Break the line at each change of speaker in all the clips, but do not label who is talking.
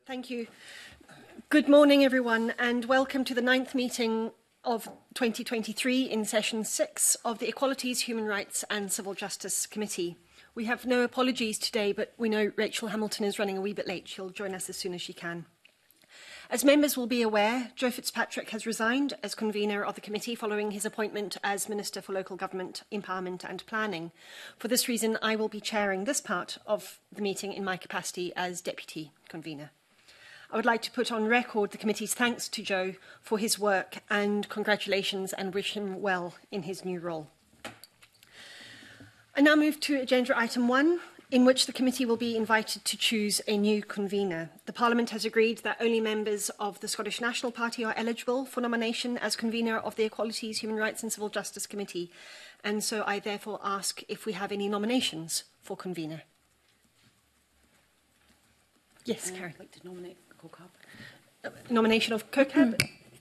Thank you. Good morning, everyone, and welcome to the 9th meeting of 2023 in Session 6 of the Equalities, Human Rights and Civil Justice Committee. We have no apologies today, but we know Rachel Hamilton is running a wee bit late. She'll join us as soon as she can. As members will be aware, Joe Fitzpatrick has resigned as convener of the committee following his appointment as Minister for Local Government, Empowerment and Planning. For this reason, I will be chairing this part of the meeting in my capacity as Deputy Convener. I would like to put on record the committee's thanks to Joe for his work and congratulations and wish him well in his new role. I now move to agenda item 1, in which the committee will be invited to choose a new convener. The Parliament has agreed that only members of the Scottish National Party are eligible for nomination as convener of the Equalities, Human Rights and Civil Justice Committee, and so I therefore ask if we have any nominations for convener. Yes, Karen.
I'd like to nominate COCAB.
Nomination of COCAB.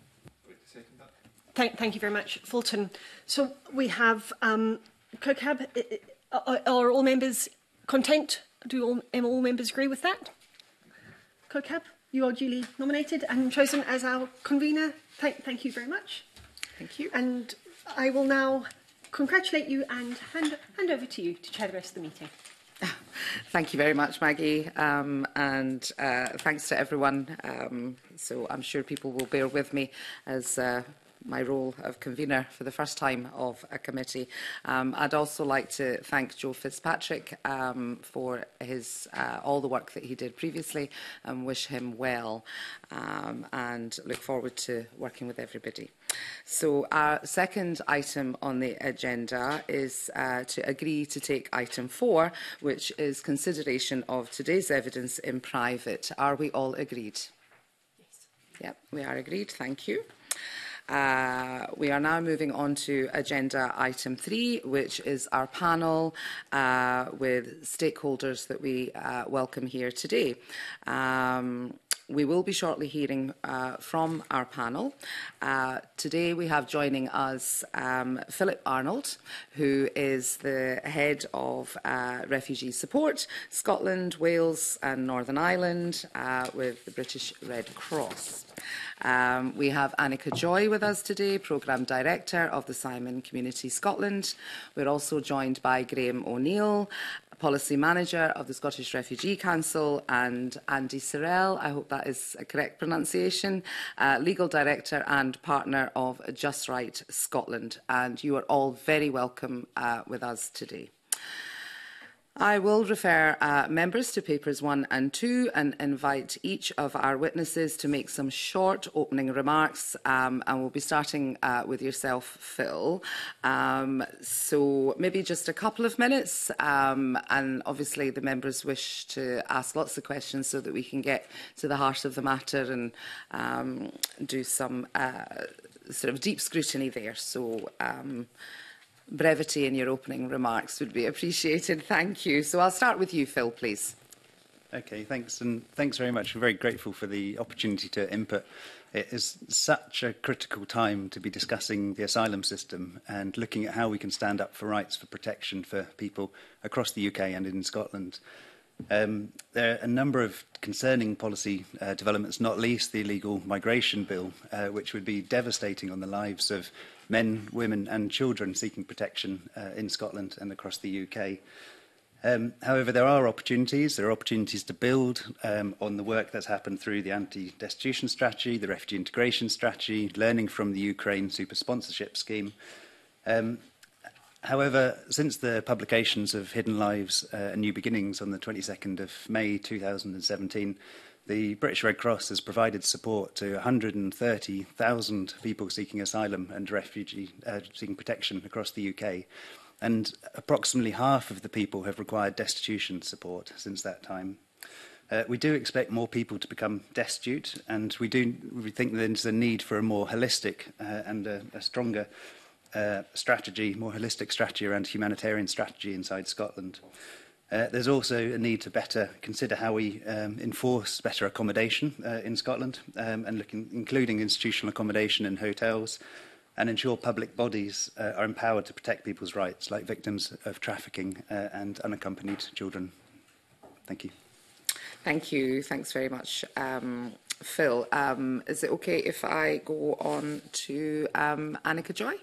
Thank you very much, Fulton. So we have COCAB. Are all members content? Do all members agree with that? COCAB, you are duly nominated and chosen as our convener. Thank you very much.
Thank you.
And I will now congratulate you and hand over to you to chair the rest of the meeting.
Thank you very much, Maggie, and thanks to everyone. So I'm sure people will bear with me as my role of convener for the first time of a committee. I'd also like to thank Joe Fitzpatrick for his all the work that he did previously and wish him well, and look forward to working with everybody. So our second item on the agenda is to agree to take item 4, which is consideration of today's evidence in private. Are we all agreed?
Yes.
Yep, we are agreed. Thank you. We are now moving on to agenda item 3, which is our panel with stakeholders that we welcome here today. We will be shortly hearing from our panel. Today we have joining us Philip Arnold, who is the head of Refugee Support, Scotland, Wales and Northern Ireland with the British Red Cross. We have Annika Joy with us today, Programme Director of the Simon Community Scotland. We're also joined by Graham O'Neill, Policy Manager of the Scottish Refugee Council, and Andy Sorrell, I hope that is a correct pronunciation, Legal Director and Partner of Just Right Scotland. And you are all very welcome with us today. I will refer members to papers 1 and 2 and invite each of our witnesses to make some short opening remarks, and we'll be starting with yourself, Phil. So maybe just a couple of minutes, and obviously the members wish to ask lots of questions so that we can get to the heart of the matter and do some sort of deep scrutiny there. So brevity in your opening remarks would be appreciated. Thank you. So I'll start with you, Phil, please.
Okay, thanks, and thanks very much. I'm very grateful for the opportunity to input. It is such a critical time to be discussing the asylum system and looking at how we can stand up for rights for protection for people across the UK and in Scotland. There are a number of concerning policy developments, not least the illegal migration bill, which would be devastating on the lives of men, women and children seeking protection in Scotland and across the UK. However, there are opportunities. There are opportunities to build on the work that's happened through the anti-destitution strategy, the refugee integration strategy, learning from the Ukraine super sponsorship scheme. However, since the publications of Hidden Lives and New Beginnings on the 22nd of May 2017, the British Red Cross has provided support to 130,000 people seeking asylum and refugee seeking protection across the UK. And approximately half of the people have required destitution support since that time. We do expect more people to become destitute, and we think there's a need for a more holistic and a stronger strategy, more holistic strategy around humanitarian strategy inside Scotland. There's also a need to better consider how we enforce better accommodation in Scotland, and including institutional accommodation in hotels, and ensure public bodies are empowered to protect people's rights, like victims of trafficking and unaccompanied children. Thank you.
Thank you. Thanks very much, Phil. Is it okay if I go on to Annika Joy?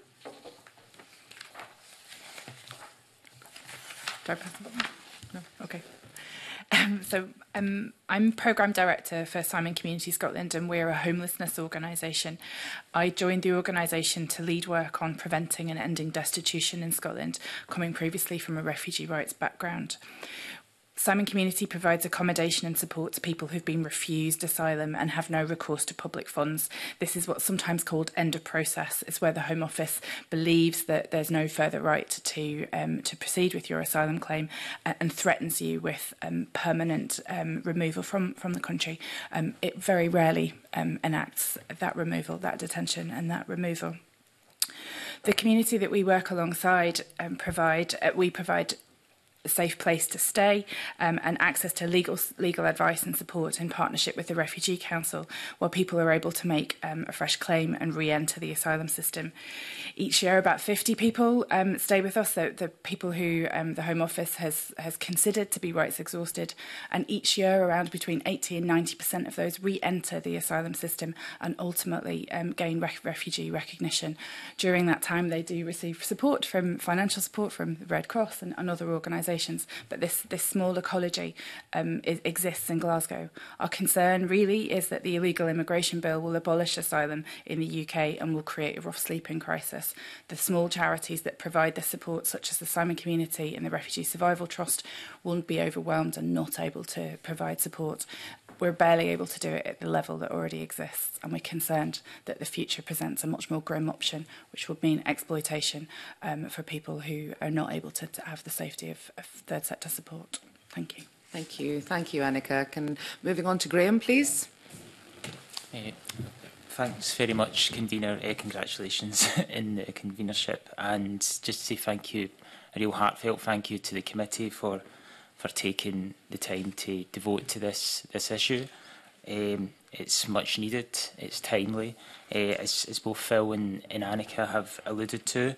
Do I press the button? No? Okay. I'm Programme Director for Simon Community Scotland, and we're a homelessness organisation. I joined the organisation to lead work on preventing and ending destitution in Scotland, coming previously from a refugee rights background. Simon Community provides accommodation and support to people who've been refused asylum and have no recourse to public funds. This is what's sometimes called end of process. It's where the Home Office believes that there's no further right to proceed with your asylum claim and threatens you with permanent removal from the country. It very rarely enacts that removal, that detention and that removal. The community that we work alongside provide a safe place to stay and access to legal advice and support in partnership with the Refugee Council, where people are able to make a fresh claim and re-enter the asylum system. Each year, about 50 people stay with us, the people who the Home Office has considered to be rights exhausted, and each year around between 80 and 90% of those re-enter the asylum system and ultimately gain refugee recognition. During that time, they do receive financial support from the Red Cross and other organisations. But this small ecology exists in Glasgow. Our concern really is that the illegal immigration bill will abolish asylum in the UK and will create a rough sleeping crisis. The small charities that provide this support, such as the Simon Community and the Refugee Survival Trust, will be overwhelmed and not able to provide support. We're barely able to do it at the level that already exists, and we're concerned that the future presents a much more grim option, which would mean exploitation for people who are not able to have the safety of third sector support. Thank you.
Thank you. Thank you, Annika. Moving on to Graham, please.
Thanks very much, Convener. Congratulations in the convenership. And just to say thank you, a real heartfelt thank you to the committee for taking the time to devote to this issue. It's much needed, it's timely. As both Phil and Annika have alluded to,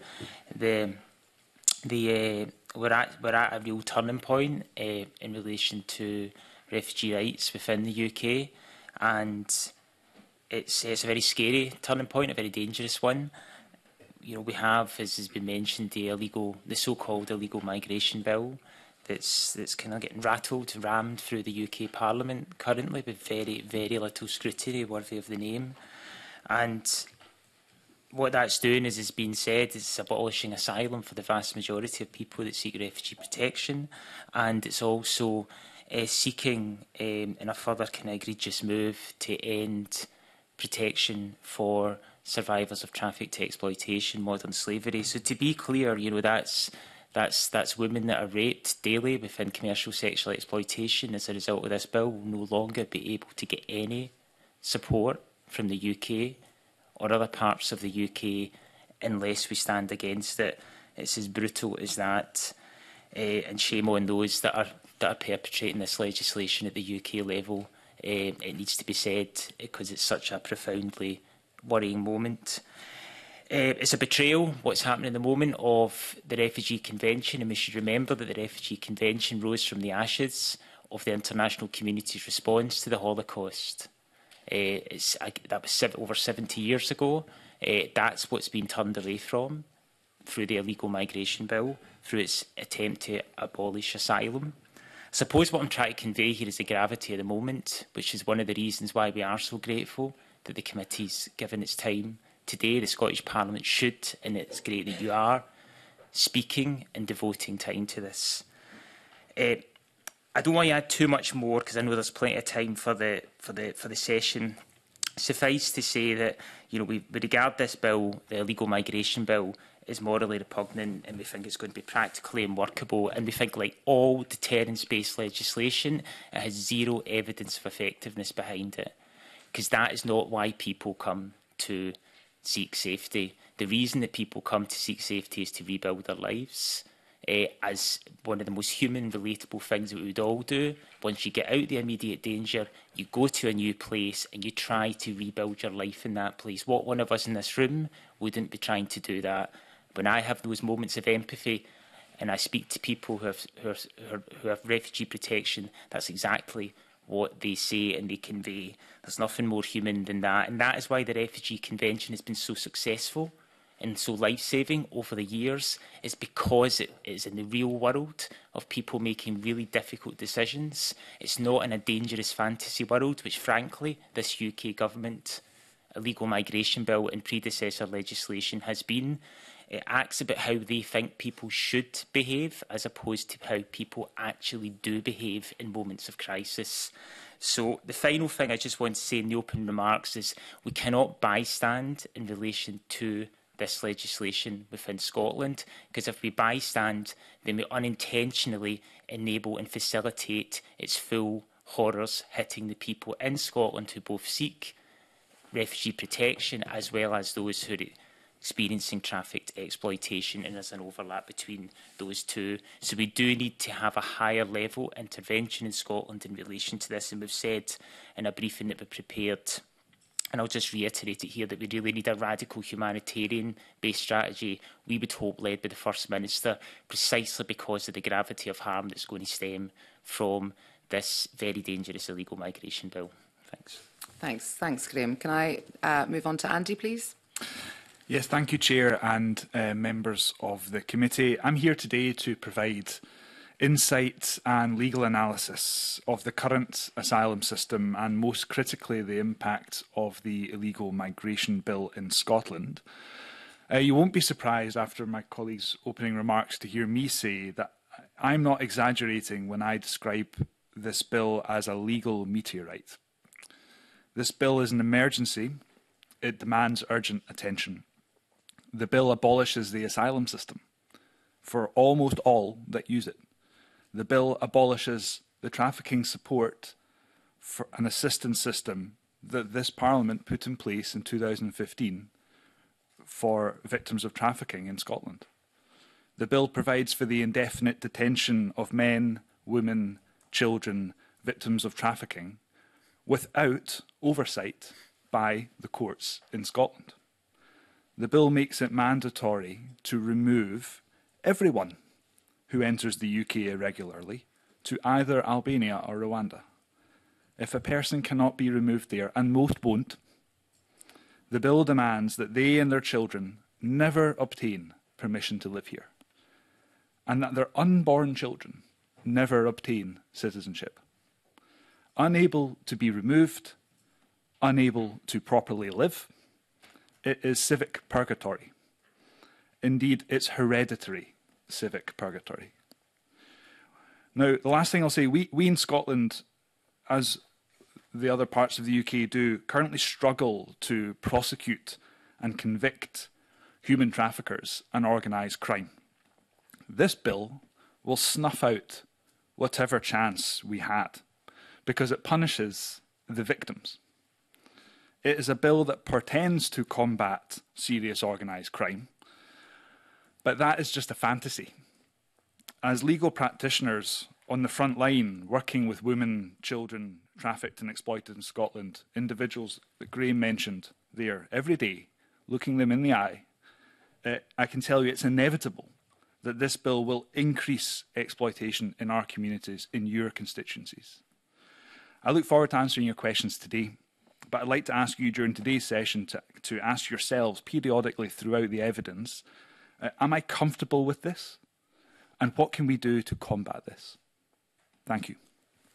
we're at a real turning point in relation to refugee rights within the UK, and it's a very scary turning point, a very dangerous one. You know, we have, as has been mentioned, the so-called illegal migration bill that's kind of getting rammed through the UK Parliament currently with very, very little scrutiny worthy of the name. And what that's doing, as has been said, is abolishing asylum for the vast majority of people that seek refugee protection, and it's also seeking, in a further kind of egregious move, to end protection for survivors of trafficked exploitation, modern slavery. So to be clear, you know, that's women that are raped daily within commercial sexual exploitation as a result of this bill will no longer be able to get any support from the UK or other parts of the UK unless we stand against it. It's as brutal as that, and shame on those that are perpetrating this legislation at the UK level. It needs to be said because it's such a profoundly worrying moment. It's a betrayal, what's happening at the moment, of the Refugee Convention, and we should remember that the Refugee Convention rose from the ashes of the international community's response to the Holocaust. That was over 70 years ago. That's what's been turned away from through the illegal migration bill, through its attempt to abolish asylum. I suppose what I'm trying to convey here is the gravity of the moment, which is one of the reasons why we are so grateful that the committee's given its time. Today, the Scottish Parliament should, and it's great that you are, speaking and devoting time to this. I don't want to add too much more because I know there's plenty of time for the session. Suffice to say that, you know, we regard this bill, the illegal migration bill, as morally repugnant, and we think it's going to be practically unworkable. And we think, like all deterrence-based legislation, it has zero evidence of effectiveness behind it, because that is not why people come to seek safety. The reason that people come to seek safety is to rebuild their lives, as one of the most human, relatable things that we would all do. Once you get out the immediate danger, you go to a new place and you try to rebuild your life in that place. What one of us in this room wouldn't be trying to do that? When I have those moments of empathy and I speak to people who have refugee protection, that's exactly what they say and they convey. There's nothing more human than that. And that is why the Refugee Convention has been so successful and so life-saving over the years, is because it is in the real world of people making really difficult decisions. It's not in a dangerous fantasy world, which frankly this UK government illegal migration bill and predecessor legislation has been. It acts about how they think people should behave as opposed to how people actually do behave in moments of crisis. So the final thing I just want to say in the open remarks is we cannot bystand in relation to this legislation within Scotland, because if we bystand, then we unintentionally enable and facilitate its full horrors hitting the people in Scotland who both seek refugee protection as well as those who are experiencing trafficked exploitation, and there's an overlap between those two. So we do need to have a higher level intervention in Scotland in relation to this, and we've said in a briefing that we prepared, and I'll just reiterate it here, that we really need a radical humanitarian-based strategy, we would hope led by the First Minister, precisely because of the gravity of harm that's going to stem from this very dangerous illegal migration bill. Thanks.
Thanks, Graham. Can I move on to Andy, please?
Yes, thank you, Chair and members of the committee. I'm here today to provide insight and legal analysis of the current asylum system and, most critically, the impact of the illegal migration bill in Scotland. You won't be surprised after my colleague's opening remarks to hear me say that I'm not exaggerating when I describe this bill as a legal meteorite. This bill is an emergency. It demands urgent attention. The bill abolishes the asylum system for almost all that use it. The bill abolishes the trafficking support for an assistance system that this Parliament put in place in 2015 for victims of trafficking in Scotland. The bill provides for the indefinite detention of men, women, children, victims of trafficking, without oversight by the courts in Scotland. The bill makes it mandatory to remove everyone who enters the UK irregularly to either Albania or Rwanda. If a person cannot be removed there, and most won't, the bill demands that they and their children never obtain permission to live here, and that their unborn children never obtain citizenship. Unable to be removed, unable to properly live, it is civic purgatory. Indeed, it's hereditary civic purgatory. Now, the last thing I'll say, we in Scotland, as the other parts of the UK do, currently struggle to prosecute and convict human traffickers and organised crime. This bill will snuff out whatever chance we had, because it punishes the victims. It is a bill that pretends to combat serious organised crime, but that is just a fantasy. As legal practitioners on the front line, working with women, children trafficked and exploited in Scotland, individuals that Graham mentioned there every day, looking them in the eye, I can tell you it's inevitable that this bill will increase exploitation in our communities, in your constituencies. I look forward to answering your questions today, but I'd like to ask you during today's session to ask yourselves periodically throughout the evidence, am I comfortable with this? And what can we do to combat this? Thank you.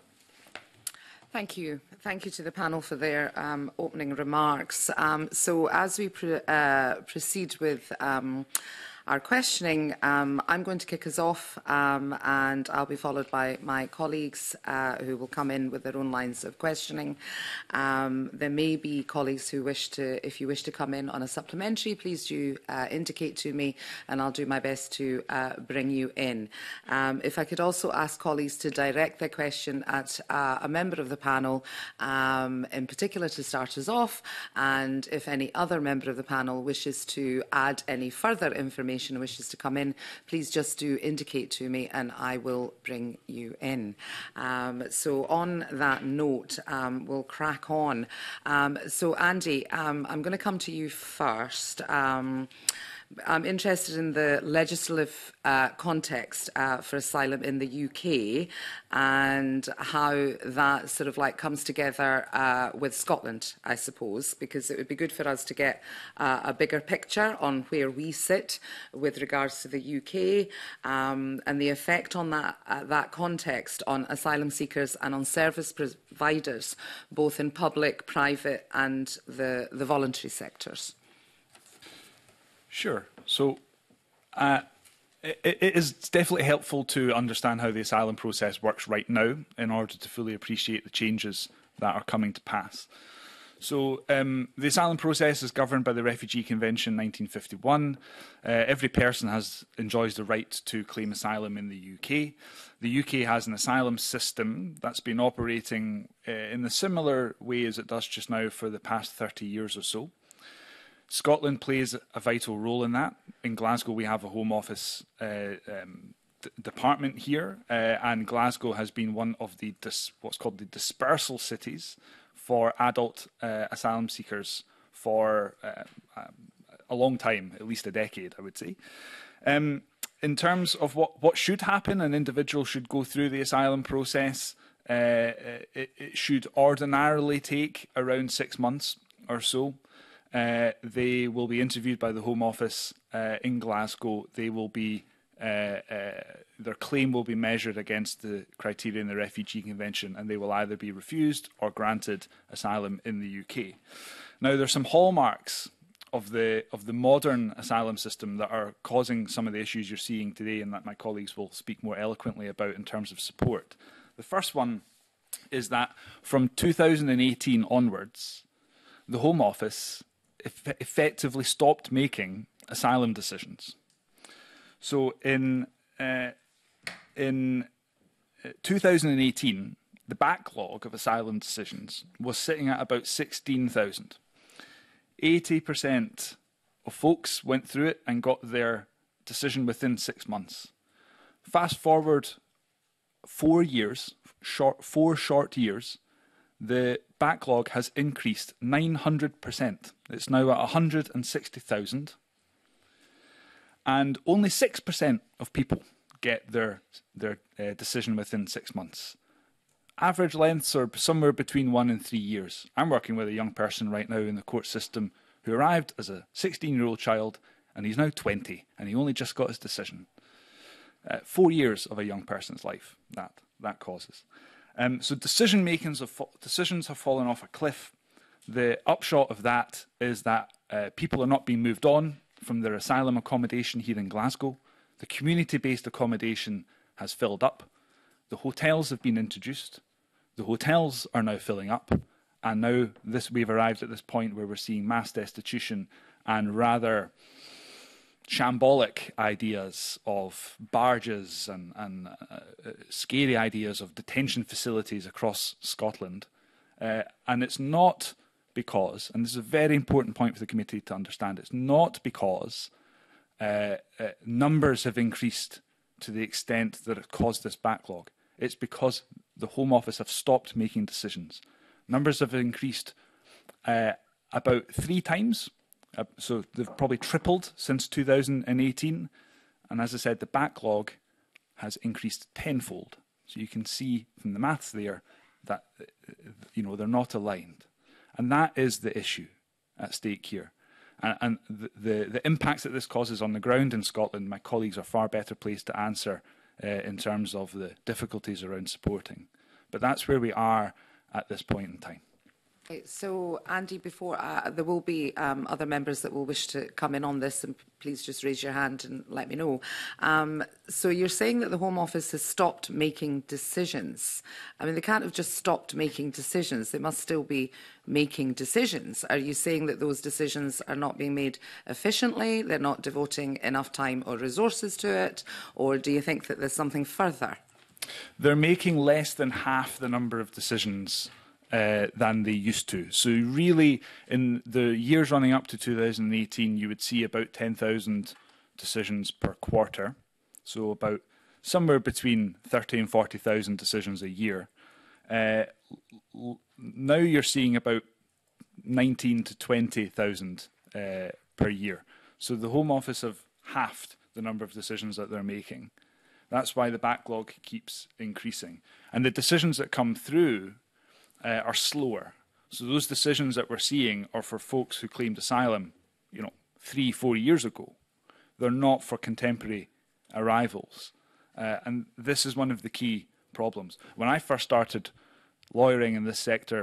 Thank you. Thank you to the panel for their opening remarks. So as we proceed with our questioning, I'm going to kick us off and I'll be followed by my colleagues who will come in with their own lines of questioning. There may be colleagues who wish to, if you wish to come in on a supplementary, please do indicate to me and I'll do my best to bring you in. If I could also ask colleagues to direct their question at a member of the panel, in particular to start us off, and if any other member of the panel wishes to add any further information wishes to come in, please just do indicate to me and I will bring you in. So on that note, we'll crack on. So Andy, I'm going to come to you first I'm interested in the legislative context for asylum in the UK and how that sort of like comes together with Scotland, I suppose, because it would be good for us to get a bigger picture on where we sit with regards to the UK and the effect on that context on asylum seekers and on service providers, both in public, private and the voluntary sectors.
Sure. So it is definitely helpful to understand how the asylum process works right now in order to fully appreciate the changes that are coming to pass. So the asylum process is governed by the Refugee Convention 1951. Every person enjoys the right to claim asylum in the UK. The UK has an asylum system that's been operating in a similar way as it does just now for the past 30 years or so. Scotland plays a vital role in that. In Glasgow, we have a Home Office department here, and Glasgow has been one of the what's called the dispersal cities for adult asylum seekers for a long time, at least a decade, I would say. In terms of what should happen, an individual should go through the asylum process. It should ordinarily take around 6 months or so. They will be interviewed by the Home Office in Glasgow. They will be their claim will be measured against the criteria in the Refugee Convention, and they will either be refused or granted asylum in the UK. Now, there's some hallmarks of the modern asylum system that are causing some of the issues you're seeing today, and that my colleagues will speak more eloquently about in terms of support. The first one is that from 2018 onwards, the Home Office effectively stopped making asylum decisions. So in 2018, the backlog of asylum decisions was sitting at about 16,000. 80% of folks went through it and got their decision within 6 months. Fast forward 4 years, four short years, the backlog has increased 900%. It's now at 160,000. And only 6% of people get their decision within 6 months. Average lengths are somewhere between 1 and 3 years. I'm working with a young person right now in the court system who arrived as a 16-year-old child, and he's now 20, and he only just got his decision. 4 years of a young person's life that causes. So decisions have fallen off a cliff. The upshot of that is that people are not being moved on from their asylum accommodation here in Glasgow. The community-based accommodation has filled up. The hotels have been introduced. The hotels are now filling up. And now we've arrived at this point where we're seeing mass destitution and rather shambolic ideas of barges and scary ideas of detention facilities across Scotland. And it's not because, and this is a very important point for the committee to understand, it's not because numbers have increased to the extent that it caused this backlog. It's because the Home Office have stopped making decisions. Numbers have increased about 3 times. So they've probably tripled since 2018. And as I said, the backlog has increased tenfold. So you can see from the maths there that they're not aligned. And that is the issue at stake here. And the impacts that this causes on the ground in Scotland, my colleagues are far better placed to answer in terms of the difficulties around supporting. But that's where we are at this point in time.
So, Andy, before there will be other members that will wish to come in on this, and please just raise your hand and let me know. So you're saying that the Home Office has stopped making decisions. I mean, they can't have just stopped making decisions. They must still be making decisions. Are you saying that those decisions are not being made efficiently, they're not devoting enough time or resources to it, or do you think that there's something further?
They're making less than half the number of decisions than they used to. So really, in the years running up to 2018, you would see about 10,000 decisions per quarter. So about somewhere between 30 and 40,000 decisions a year. Now you're seeing about 19 to 20,000 per year. So the Home Office have halved the number of decisions that they're making. That's why the backlog keeps increasing. And the decisions that come through are slower. So those decisions that we're seeing are for folks who claimed asylum, 3-4 years ago. They're not for contemporary arrivals. And this is one of the key problems. When I first started lawyering in this sector,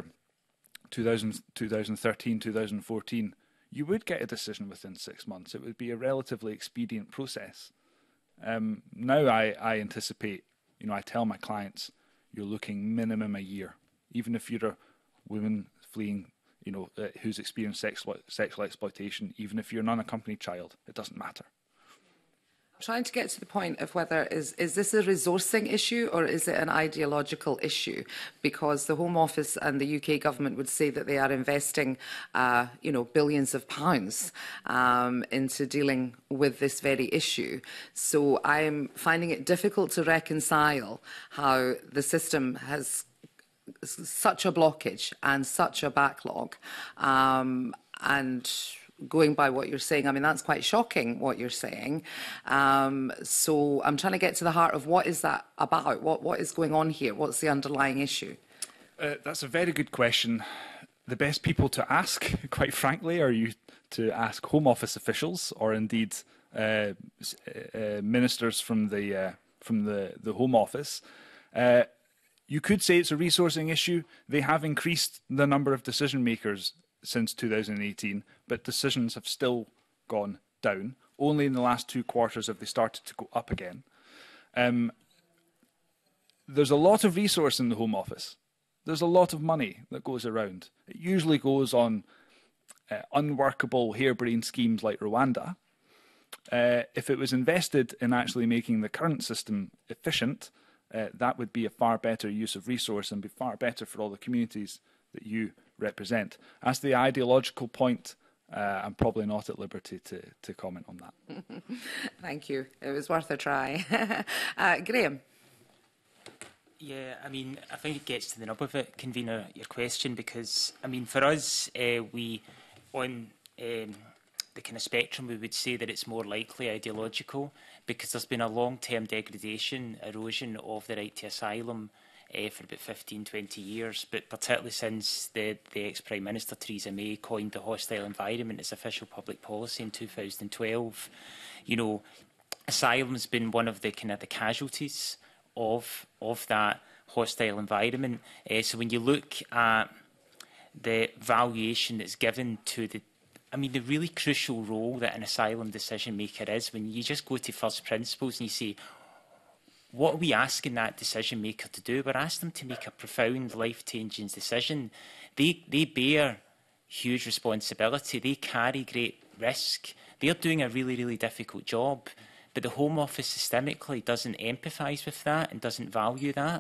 2013, 2014, you would get a decision within 6 months. It would be a relatively expedient process. Now I anticipate, I tell my clients, you're looking minimum a year. Even if you're a woman fleeing, who's experienced sexual exploitation, even if you're an unaccompanied child, it doesn't matter.
I'm trying to get to the point of whether is this a resourcing issue or is it an ideological issue? Because the Home Office and the UK government would say that they are investing, billions of pounds into dealing with this very issue. So I'm finding it difficult to reconcile how the system has such a blockage and such a backlog, and going by what you're saying, I mean, that's quite shocking, what you're saying. So I'm trying to get to the heart of what is that about? What is going on here? What's the underlying issue?
That's a very good question. The best people to ask, quite frankly, are you to ask Home Office officials or indeed ministers from the Home Office. You could say it's a resourcing issue. They have increased the number of decision makers since 2018, but decisions have still gone down. Only in the last 2 quarters have they started to go up again. There's a lot of resource in the Home Office. There's a lot of money that goes around. It usually goes on unworkable, harebrained schemes like Rwanda. If it was invested in actually making the current system efficient, that would be a far better use of resource and be far better for all the communities that you represent. As the ideological point, I'm probably not at liberty to comment on that.
Thank you. It was worth a try. Graham.
Yeah, I mean, I think it gets to the nub of it, convener, your question, because, I mean, for us, we, on the kind of spectrum, we would say that it's more likely ideological, because there's been a long-term degradation, erosion of the right to asylum for about 15-20 years, but particularly since the ex-Prime Minister Theresa May coined the hostile environment as official public policy in 2012. Asylum's been one of the kind of the casualties of that hostile environment. So when you look at the valuation that's given to the really crucial role that an asylum decision maker is, when you just go to first principles and you say, what are we asking that decision maker to do? We're asking them to make a profound, life-changing decision. They bear huge responsibility. They carry great risk. They're doing a really, really difficult job. But the Home Office systemically doesn't empathise with that and doesn't value that.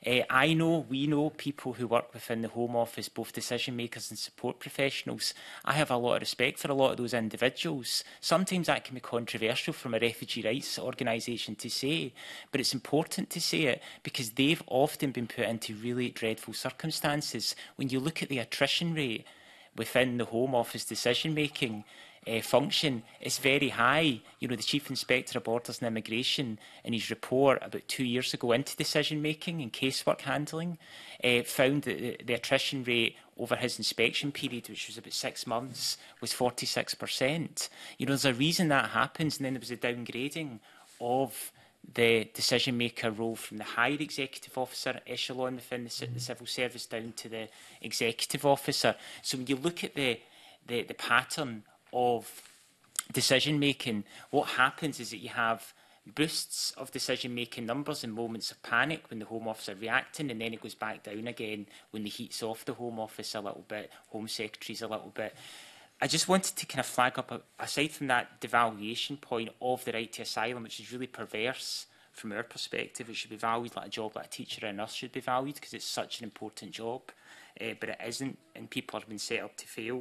We know people who work within the Home Office, both decision makers and support professionals. I have a lot of respect for a lot of those individuals. Sometimes that can be controversial from a refugee rights organisation to say, but it's important to say it because they've often been put into really dreadful circumstances. When you look at the attrition rate within the Home Office decision-making function, is very high. The Chief Inspector of Borders and Immigration, in his report about 2 years ago into decision-making and casework handling, found that the attrition rate over his inspection period, which was about 6 months, was 46%. There's a reason that happens, and then there was a downgrading of the decision-maker role from the higher executive officer echelon within the civil service down to the executive officer. So when you look at the pattern of decision-making, what happens is that you have boosts of decision-making numbers in moments of panic when the Home Office are reacting, and then it goes back down again when the heat's off the Home Office a little bit, Home Secretaries a little bit. I just wanted to kind of flag up, aside from that devaluation point of the right to asylum, which is really perverse from our perspective. It should be valued like a job like a teacher or a nurse should be valued because it's such an important job, but it isn't, and people have been set up to fail.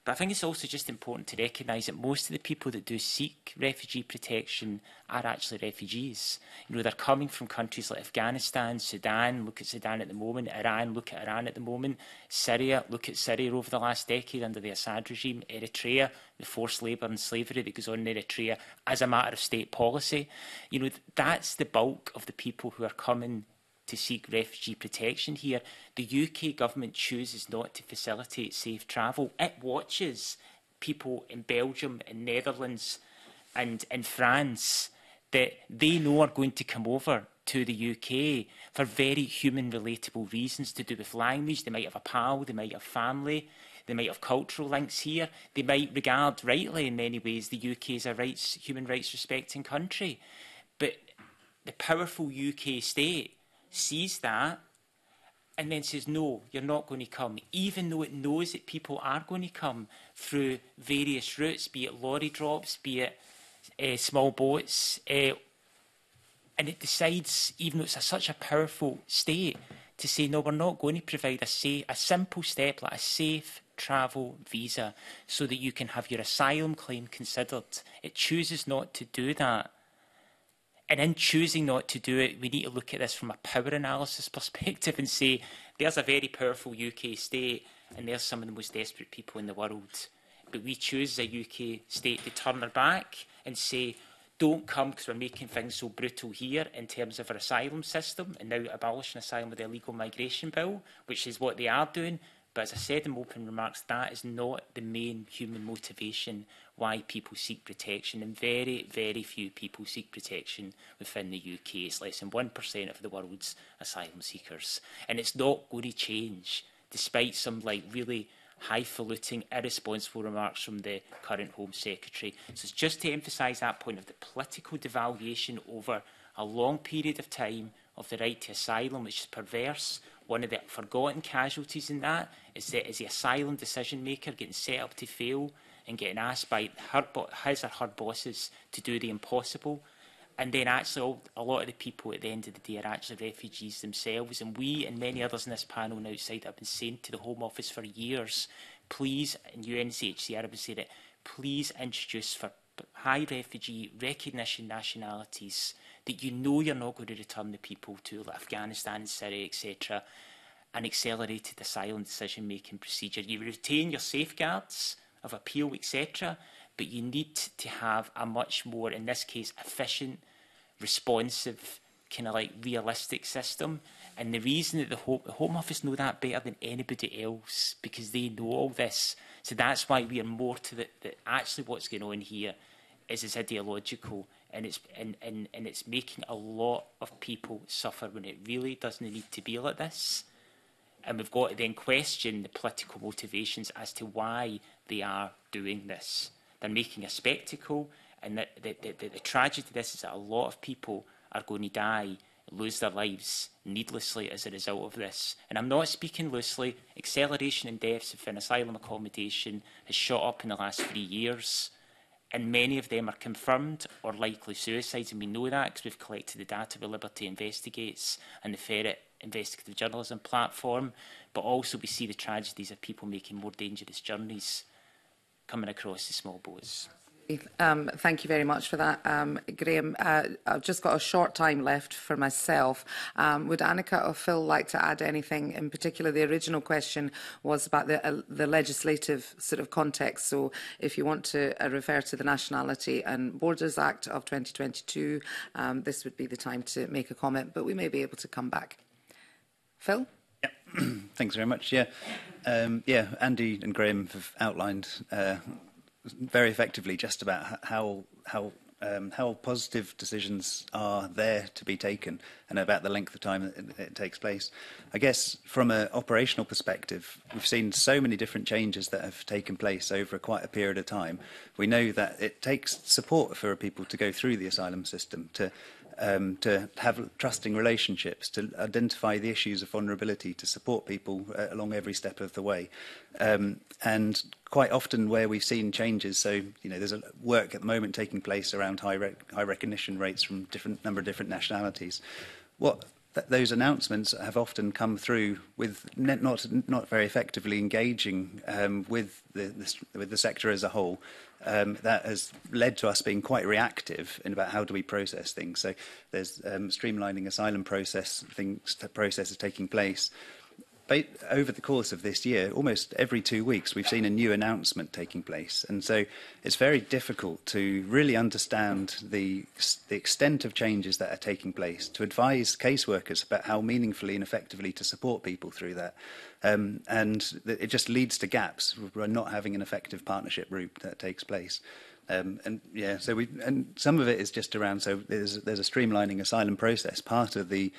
But I think it's also just important to recognise that most of the people that do seek refugee protection are actually refugees. You know, they're coming from countries like Afghanistan, Sudan, look at Sudan at the moment, Iran, look at Iran at the moment, Syria, look at Syria over the last decade under the Assad regime, Eritrea, the forced labour and slavery that goes on in Eritrea as a matter of state policy. You know, that's the bulk of the people who are coming to seek refugee protection here. The UK government chooses not to facilitate safe travel. It watches people in Belgium, in Netherlands and in France that they know are going to come over to the UK for very human relatable reasons to do with language. They might have a pal, they might have family, they might have cultural links here. They might regard, rightly in many ways, the UK as a human rights respecting country. But the powerful UK state sees that and then says, no, you're not going to come, even though it knows that people are going to come through various routes, be it lorry drops, be it small boats, and it decides, even though it's such a powerful state, to say, no, we're not going to provide a simple step like a safe travel visa so that you can have your asylum claim considered. It chooses not to do that. And in choosing not to do it, we need to look at this from a power analysis perspective and say, there's a very powerful UK state and there's some of the most desperate people in the world. But we choose a UK state to turn our back and say, don't come because we're making things so brutal here in terms of our asylum system and now abolishing asylum with the illegal migration bill, which is what they are doing. But as I said in my opening remarks, that is not the main human motivation why people seek protection. And very, very few people seek protection within the UK. It's less than 1% of the world's asylum seekers. And it's not going to change, despite some really highfalutin, irresponsible remarks from the current Home Secretary. So it's just to emphasise that point of the political devaluation over a long period of time of the right to asylum, which is perverse. One of the forgotten casualties in that is the asylum decision maker getting set up to fail and getting asked by his or her bosses to do the impossible. And then actually a lot of the people at the end of the day are actually refugees themselves. And we and many others in this panel and outside have been saying to the Home Office for years, please, and UNHCR have been saying it, please introduce for high refugee recognition nationalities that you know you're not going to return the people to, like Afghanistan, Syria, etc., an accelerated asylum decision-making procedure. You retain your safeguards of appeal, etc., but you need to have a much more, in this case, efficient, responsive, kind of realistic system. And the reason that the Home Office know that better than anybody else, because they know all this. So that's why we are more to that actually what's going on here is ideological, and it's making a lot of people suffer when it really doesn't need to be like this. And we've got to then question the political motivations as to why they are doing this. They're making a spectacle, and the tragedy of this is that a lot of people are going to die, lose their lives needlessly as a result of this. And I'm not speaking loosely. Acceleration in deaths within asylum accommodation has shot up in the last 3 years. And many of them are confirmed or likely suicides, and we know that because we've collected the data with Liberty Investigates and the Ferret Investigative Journalism platform. But also we see the tragedies of people making more dangerous journeys coming across the small boats.
Thank you very much for that, Graham. I've just got a short time left for myself. Would Annika or Phil like to add anything? In particular, the original question was about the legislative sort of context. So if you want to refer to the Nationality and Borders Act of 2022, this would be the time to make a comment, but we may be able to come back. Phil?
Yeah. Thanks very much. Yeah, Andy and Graham have outlined very effectively just about how positive decisions are there to be taken and about the length of time that it takes place. I guess from an operational perspective, we've seen so many different changes that have taken place over quite a period of time. We know that it takes support for people to go through the asylum system, to have trusting relationships, to identify the issues of vulnerability, to support people along every step of the way. And quite often where we've seen changes, so there's a work at the moment taking place around high recognition rates from number of different nationalities. What those announcements have often come through with not very effectively engaging with the sector as a whole. That has led to us being quite reactive in about how do we process things. So there's streamlining asylum processes taking place. But over the course of this year, almost every 2 weeks, we've seen a new announcement taking place. And so it's very difficult to really understand the extent of changes that are taking place, to advise caseworkers about how meaningfully and effectively to support people through that. And it just leads to gaps. We're not having an effective partnership route that takes place. And some of it is just around, so there's a streamlining asylum process. Part of the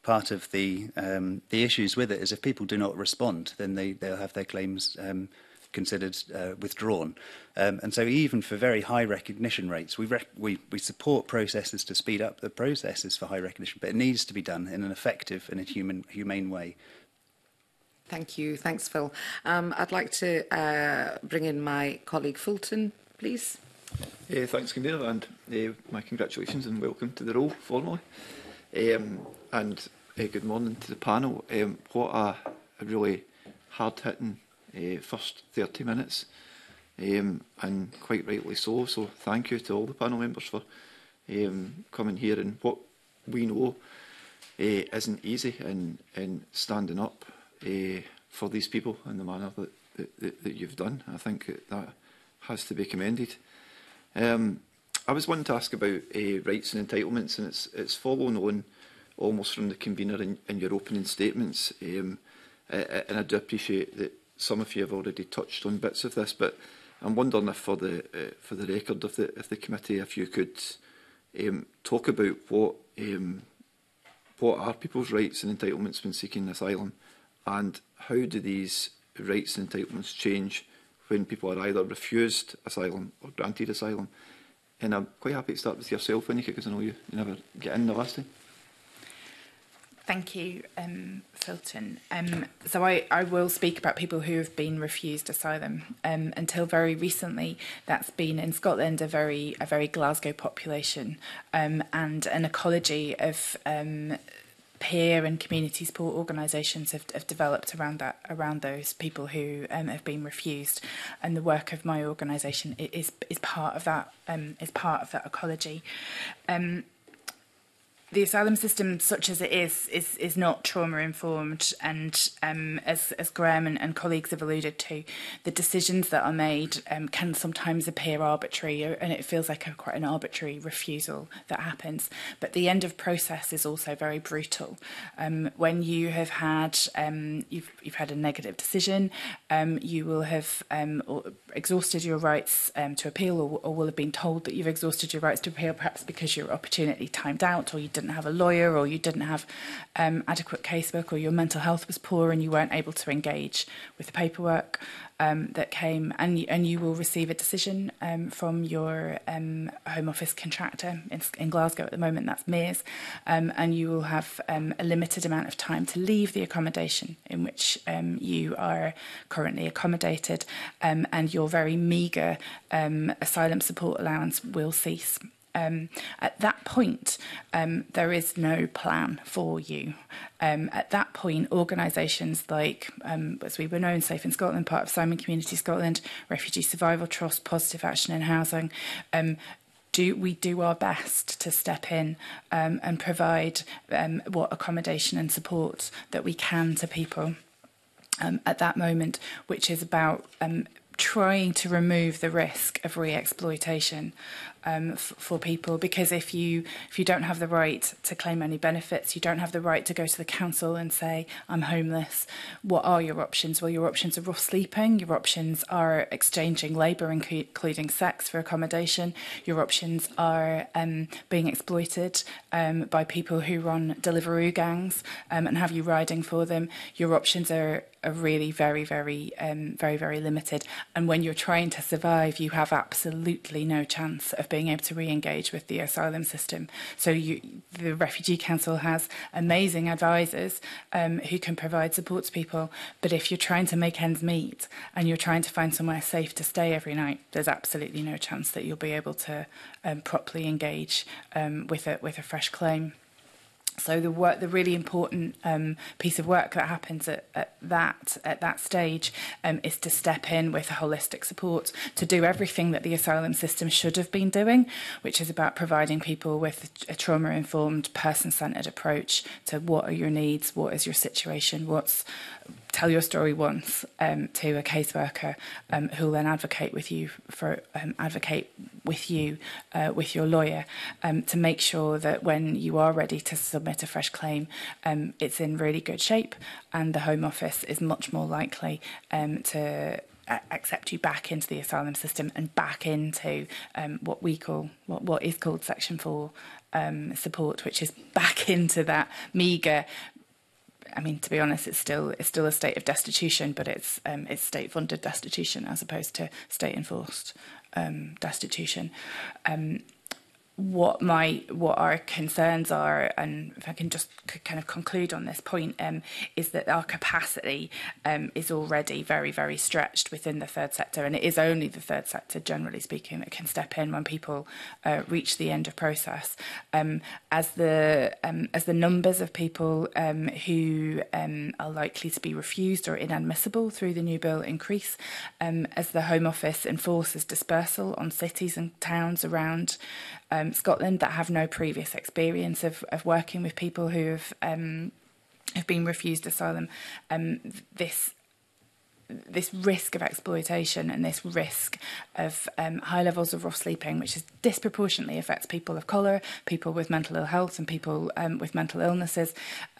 issues with it is if people do not respond, then they'll have their claims considered withdrawn. And so even for very high recognition rates, we support processes to speed up the processes for high recognition, but it needs to be done in an effective and a humane way.
Thank you. Thanks, Phil. I'd like to bring in my colleague Fulton, please.
Thanks, Convener, and my congratulations and welcome to the role formally. And good morning to the panel. What a really hard-hitting first 30 minutes, and quite rightly so. So thank you to all the panel members for coming here. And what we know isn't easy in standing up for these people in the manner that you've done. I think that has to be commended. I was wanting to ask about rights and entitlements, and it's following on almost from the convener in your opening statements, and I do appreciate that some of you have already touched on bits of this, but I'm wondering if for the record of the committee, if you could talk about what are people's rights and entitlements when seeking asylum, and how do these rights and entitlements change when people are either refused asylum or granted asylum. And I'm quite happy to start with yourself, Annika, because I know you never get in the last time.
Thank you, Fulton. So I will speak about people who have been refused asylum. Until very recently, that's been in Scotland a very Glasgow population, and an ecology of peer and community support organisations have developed around those people who have been refused, and the work of my organisation is part of that ecology. The asylum system, such as it is not trauma informed, and as Graham and colleagues have alluded to, the decisions that are made can sometimes appear arbitrary, and it feels like quite an arbitrary refusal that happens. But the end of process is also very brutal. When you have had you've had a negative decision, you will have exhausted your rights to appeal, or will have been told that you've exhausted your rights to appeal, perhaps because your opportunity timed out, or you didn't have a lawyer, or you didn't have adequate casework, or your mental health was poor and you weren't able to engage with the paperwork that came, and you will receive a decision from your Home Office contractor in Glasgow at the moment, that's Mears, and you will have a limited amount of time to leave the accommodation in which you are currently accommodated, and your very meagre asylum support allowance will cease. At that point, there is no plan for you. At that point, organisations like, as we were known, Safe in Scotland, part of Simon Community Scotland, Refugee Survival Trust, Positive Action in Housing, we do our best to step in and provide what accommodation and support that we can to people at that moment, which is about trying to remove the risk of re-exploitation for people, because if you don't have the right to claim any benefits, you don't have the right to go to the council and say, I'm homeless, what are your options? Well, your options are rough sleeping, your options are exchanging labour, including sex, for accommodation, your options are being exploited by people who run Deliveroo gangs and have you riding for them. Your options are really very limited, and when you're trying to survive, you have absolutely no chance of being able to re-engage with the asylum system. So the Refugee Council has amazing advisors who can provide support to people, but if you're trying to make ends meet and you're trying to find somewhere safe to stay every night, there's absolutely no chance that you'll be able to properly engage with a fresh claim. So the really important piece of work that happens at that stage is to step in with a holistic support to do everything that the asylum system should have been doing, which is about providing people with a trauma-informed, person-centred approach to what are your needs, what is your situation, tell your story once to a caseworker who will then advocate with you with your lawyer to make sure that when you are ready to submit a fresh claim, it's in really good shape, and the Home Office is much more likely to accept you back into the asylum system and back into what is called Section 4 support, which is back into that meagre. I mean, to be honest, it's still a state of destitution, but it's state-funded destitution as opposed to state-enforced destitution. What our concerns are, and if I can just kind of conclude on this point, is that our capacity is already very, very stretched within the third sector, and it is only the third sector, generally speaking, that can step in when people reach the end of process. As the numbers of people who are likely to be refused or inadmissible through the new bill increase, as the Home Office enforces dispersal on cities and towns around Scotland that have no previous experience of working with people who have been refused asylum, this risk of exploitation and this risk of high levels of rough sleeping, which disproportionately affects people of colour, people with mental ill health and people with mental illnesses,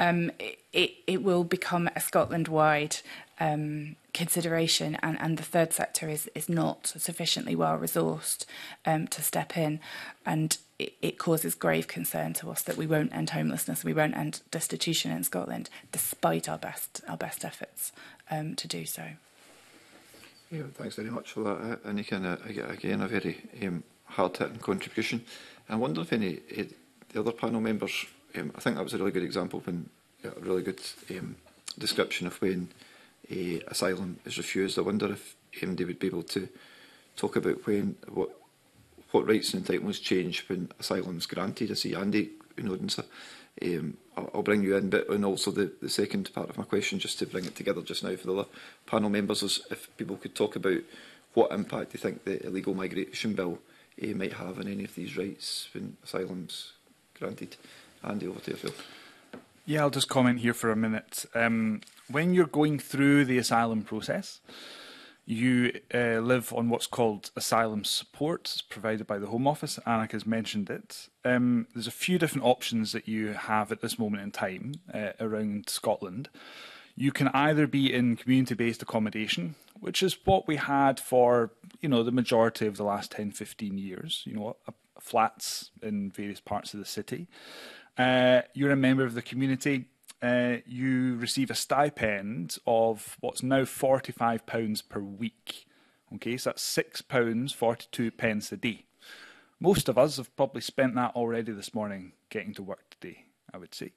it will become a Scotland-wide consideration, and the third sector is not sufficiently well resourced to step in, and it causes grave concern to us that we won't end homelessness, we won't end destitution in Scotland, despite our best efforts to do so.
Yeah, thanks very much for that, Annika. Again, a very hard-hitting contribution. I wonder if any the other panel members, I think that was a really good example, a really good description of when asylum is refused. I wonder if they would be able to talk about what rights and entitlements change when asylum is granted. I see Andy nodding, so I'll bring you in, and also the second part of my question, just to bring it together just now for the other panel members, is if people could talk about what impact they think the illegal migration bill might have on any of these rights when asylum's granted. Andy, over to yourself.
Yeah, I'll just comment here for a minute. When you're going through the asylum process, you live on what's called asylum support. It's provided by the Home Office. Annika's mentioned it. There's a few different options that you have at this moment in time around Scotland. You can either be in community-based accommodation, which is what we had for the majority of the last 10, 15 years, flats in various parts of the city. You're a member of the community. You receive a stipend of what's now £45 per week. Okay, so that's £6.42 a day. Most of us have probably spent that already this morning getting to work today, I would say.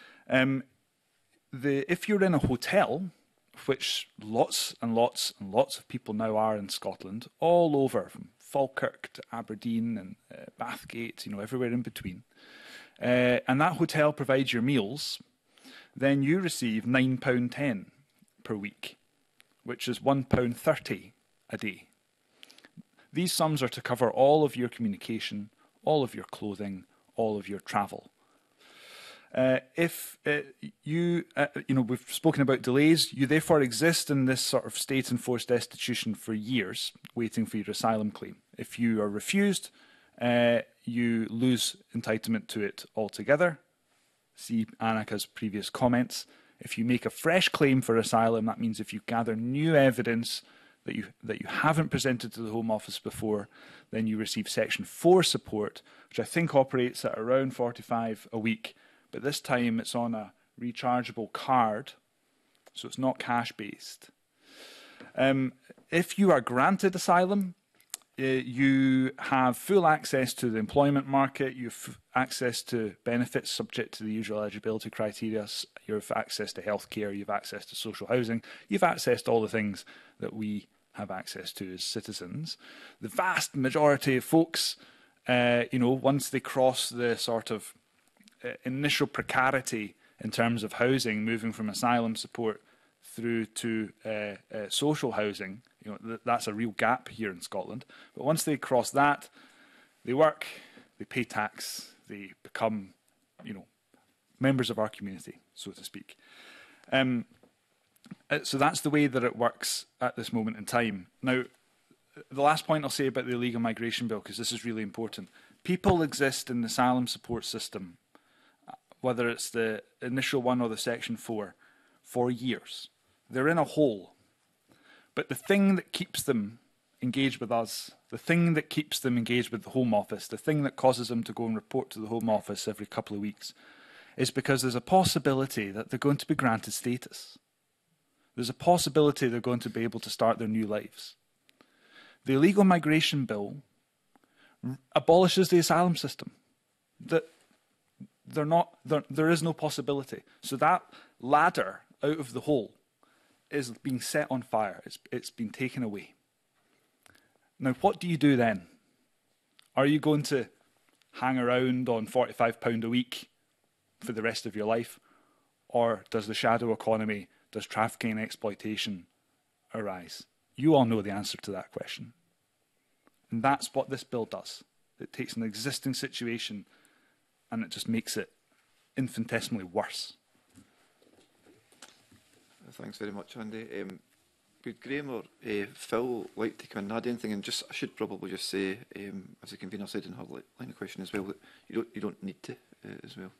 If you're in a hotel, which lots and lots and lots of people now are in Scotland, all over, from Falkirk to Aberdeen and Bathgate, everywhere in between, and that hotel provides your meals, then you receive £9.10 per week, which is £1.30 a day. These sums are to cover all of your communication, all of your clothing, all of your travel. If we've spoken about delays, you therefore exist in this sort of state-enforced destitution for years, waiting for your asylum claim. If you are refused, you lose entitlement to it altogether. See Annika's previous comments. If you make a fresh claim for asylum, that means if you gather new evidence that you haven't presented to the Home Office before, then you receive Section 4 support, which I think operates at around £45 a week. But this time it's on a rechargeable card, so it's not cash-based. If you are granted asylum, you have full access to the employment market, you have access to benefits subject to the usual eligibility criteria, you have access to healthcare, you have access to social housing, you have access to all the things that we have access to as citizens. The vast majority of folks, once they cross the sort of initial precarity in terms of housing, moving from asylum support through to social housing. You know, that's a real gap here in Scotland. But once they cross that, they work, they pay tax, they become, you know, members of our community, so to speak. So that's the way that it works at this moment in time. Now, the last point I'll say about the illegal migration bill, because this is really important. People exist in the asylum support system, whether it's the initial one or the Section 4, for years. They're in a hole. But the thing that keeps them engaged with us, the thing that keeps them engaged with the Home Office, the thing that causes them to go and report to the Home Office every couple of weeks, is because there's a possibility that they're going to be granted status. There's a possibility they're going to be able to start their new lives. The illegal migration bill abolishes the asylum system. That there is no possibility. So that ladder out of the hole is being set on fire. It's been taken away. Now, what do you do then? Are you going to hang around on £45 a week for the rest of your life? Or does the shadow economy, does trafficking and exploitation arise? You all know the answer to that question. And that's what this bill does. It takes an existing situation and it just makes it infinitesimally worse.
Thanks very much, Andy. Would Graham or Phil like to come in and add anything? And I should probably just say, as the convener said in her line of question as well, that you don't need to as well.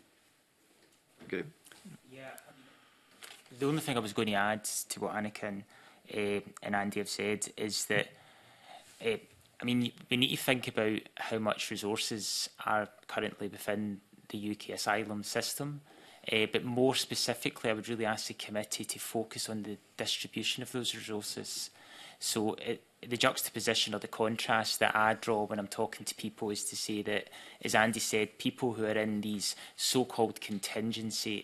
Graham.
Yeah. The only thing I was going to add to what Anakin and Andy have said is that, I mean, we need to think about how much resources are currently within the UK asylum system. But more specifically, I would really ask the committee to focus on the distribution of those resources. So the juxtaposition or the contrast that I draw when I'm talking to people is to say that, as Andy said, people who are in these so-called contingency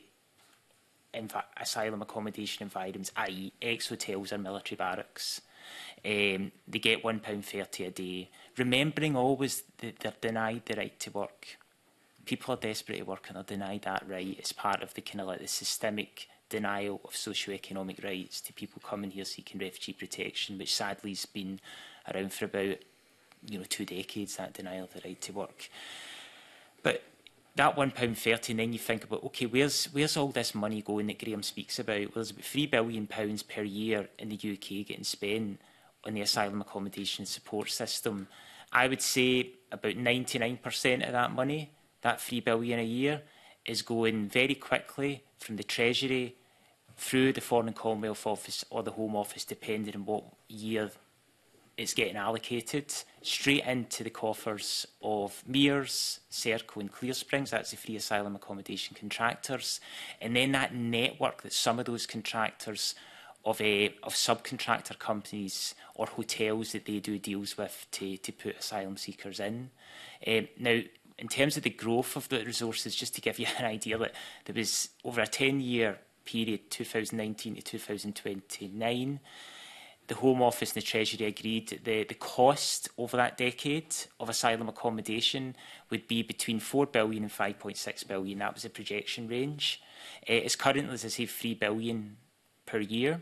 asylum accommodation environments, i.e. ex-hotels or military barracks, they get £1.30 a day, remembering always that they're denied the right to work. People are desperate to work and are denied that right as part of the kind of like the systemic denial of socio-economic rights to people coming here seeking refugee protection, which sadly has been around for about 2 decades, that denial of the right to work. But that £1.30, and then you think about, okay, where's all this money going that Graham speaks about? Well, there's about £3 billion per year in the UK getting spent on the asylum accommodation support system. I would say about 99% of that money, that £3 billion a year, is going very quickly from the Treasury through the Foreign and Commonwealth Office or the Home Office, depending on what year it's getting allocated, straight into the coffers of Mears, Serco and Clear Springs. That's the free asylum accommodation contractors. And then that network that some of those contractors of subcontractor companies or hotels that they do deals with to put asylum seekers in. Now, in terms of the growth of the resources, just to give you an idea, that there was over a 10-year period, 2019 to 2029, the Home Office and the Treasury agreed that the cost over that decade of asylum accommodation would be between £4 billion and £5.6 billion. That was the projection range. It's currently, as I say, £3 billion per year.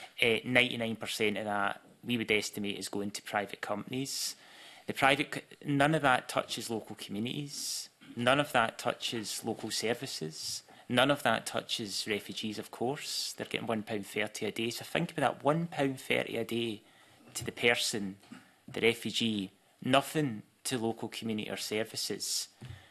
99% of that, we would estimate, is going to private companies. None of that touches local communities. None of that touches local services. None of that touches refugees, of course. They're getting £1.30 a day. So think about that, £1.30 a day to the person, the refugee, nothing to local community or services,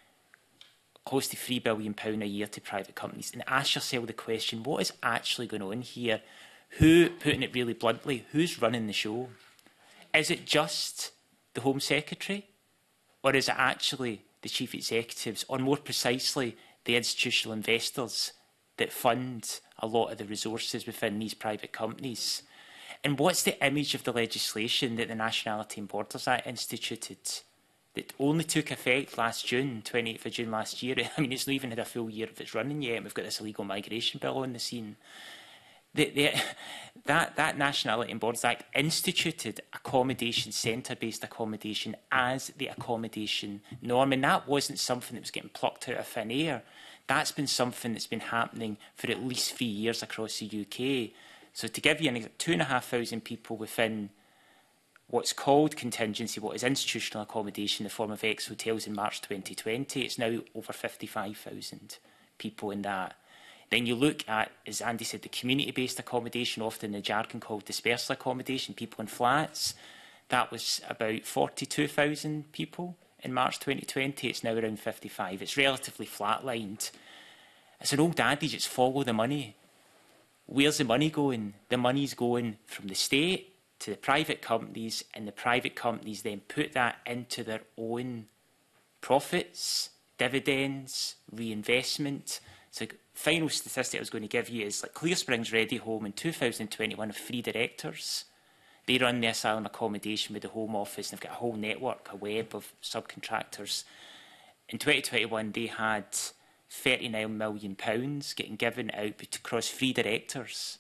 close to £3 billion a year to private companies. And ask yourself the question, what is actually going on here? Putting it really bluntly, who's running the show? Is it just the Home Secretary? Or is it actually the Chief Executives, or more precisely, the institutional investors that fund a lot of the resources within these private companies? And what's the image of the legislation that the Nationality and Borders Act instituted that only took effect last June, 28th of June last year? I mean, it's not even had a full year of its running yet, and we've got this illegal migration bill on the scene. That Nationality and Borders Act instituted accommodation, centre-based accommodation, as the accommodation norm, and that wasn't something that was getting plucked out of thin air. That's been something that's been happening for at least 3 years across the UK. So to give you an example, 2,500 people within what's called contingency, what is institutional accommodation in the form of ex-hotels in March 2020, it's now over 55,000 people in that. Then you look at, as Andy said, the community-based accommodation, often in the jargon called dispersal accommodation, people in flats. That was about 42,000 people in March 2020. It's now around 55. It's relatively flatlined. It's an old adage, it's follow the money. Where's the money going? The money's going from the state to the private companies, and the private companies then put that into their own profits, dividends, reinvestment. So final statistic I was going to give you is like Clear Springs Ready Home in 2021 have 3 directors. They run the asylum accommodation with the Home Office, and they've got a whole network, a web of subcontractors. In 2021, they had £39 million getting given out across 3 directors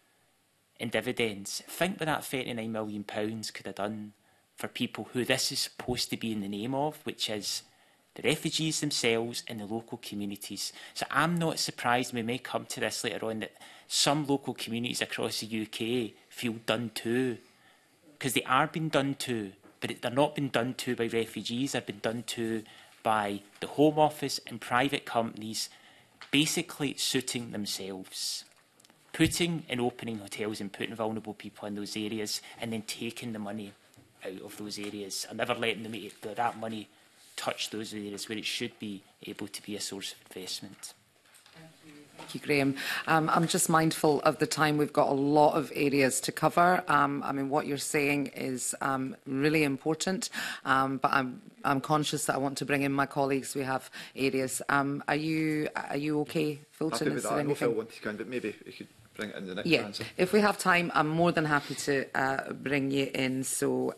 in dividends. Think what that £39 million could have done for people who this is supposed to be in the name of, which is the refugees themselves and the local communities. So I'm not surprised, we may come to this later on, that some local communities across the UK feel done to, because they are being done to, but they're not being done to by refugees, they're being done to by the Home Office and private companies basically suiting themselves, putting and opening hotels and putting vulnerable people in those areas, and then taking the money out of those areas and never letting them, that money touch those areas where it should be able to be a source of investment.
Thank you, Graham. I'm just mindful of the time. We've got a lot of areas to cover. I mean, what you're saying is really important, but I'm conscious that I want to bring in my colleagues. We have areas. Are you okay, Fulton?
Happy with that. I know Phil wanted to, but maybe we could bring it in the next answer.
If we have time, I'm more than happy to bring you in. So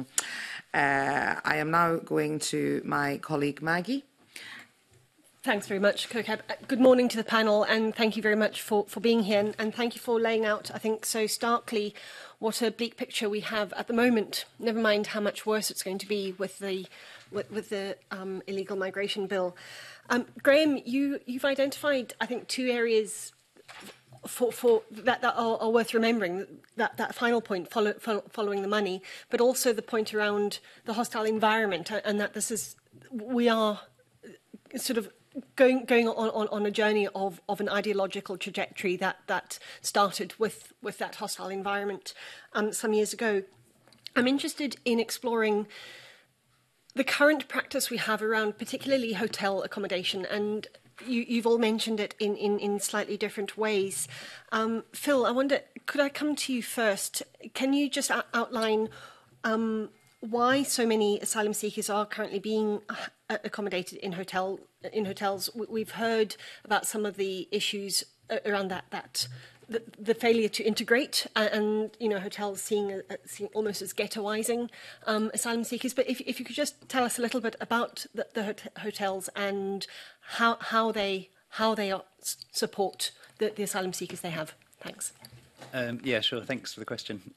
I am now going to my colleague Maggie.
Thanks very much, CoCab. Good morning to the panel, and thank you very much for being here, and thank you for laying out, I think, so starkly what a bleak picture we have at the moment, never mind how much worse it's going to be with the illegal migration bill. Graham, you've identified, I think, 2 areas for that are worth remembering, that final point, following the money, but also the point around the hostile environment, and that we are sort of going on a journey of an ideological trajectory that started with that hostile environment some years ago. I'm interested in exploring the current practice we have around particularly hotel accommodation, and you've all mentioned it in slightly different ways. Phil, I wonder, could I come to you first? Can you just outline why so many asylum seekers are currently being accommodated in hotels? We've heard about some of the issues around the failure to integrate, and hotels seeing almost as ghettoising asylum seekers. But if you could just tell us a little bit about the hotels and how they support the asylum seekers they have. Thanks.
Yeah, sure. Thanks for the question.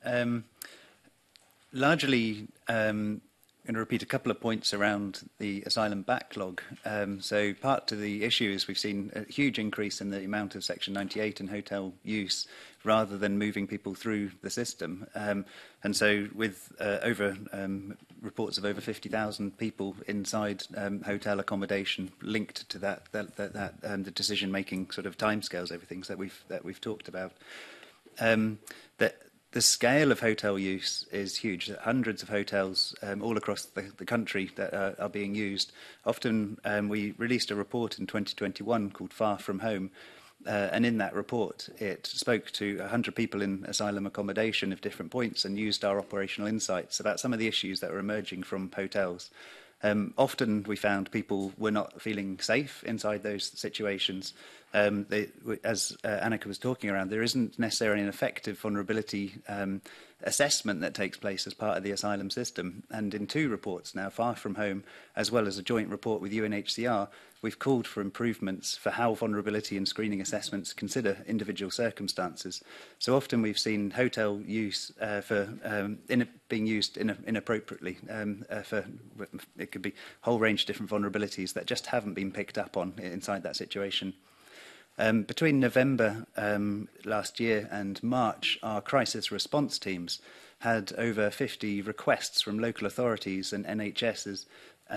Largely, I'm going to repeat a couple of points around the asylum backlog. So part of the issue is we've seen a huge increase in the amount of Section 98 and hotel use rather than moving people through the system. And so with reports of over 50,000 people inside hotel accommodation linked to the decision-making sort of timescales, everything that we've talked about, the scale of hotel use is huge. Hundreds of hotels all across the country that are being used. Often we released a report in 2021 called Far From Home, and in that report it spoke to 100 people in asylum accommodation of different points and used our operational insights about some of the issues that were emerging from hotels. Often we found people were not feeling safe inside those situations, as Annika was talking around, there isn't necessarily an effective vulnerability assessment that takes place as part of the asylum system. And in 2 reports now, Far From Home, as well as a joint report with UNHCR, we've called for improvements for how vulnerability and screening assessments consider individual circumstances. So often we've seen hotel use being used inappropriately it could be a whole range of different vulnerabilities that just haven't been picked up on inside that situation. Between November last year and March, our crisis response teams had over 50 requests from local authorities and NHSs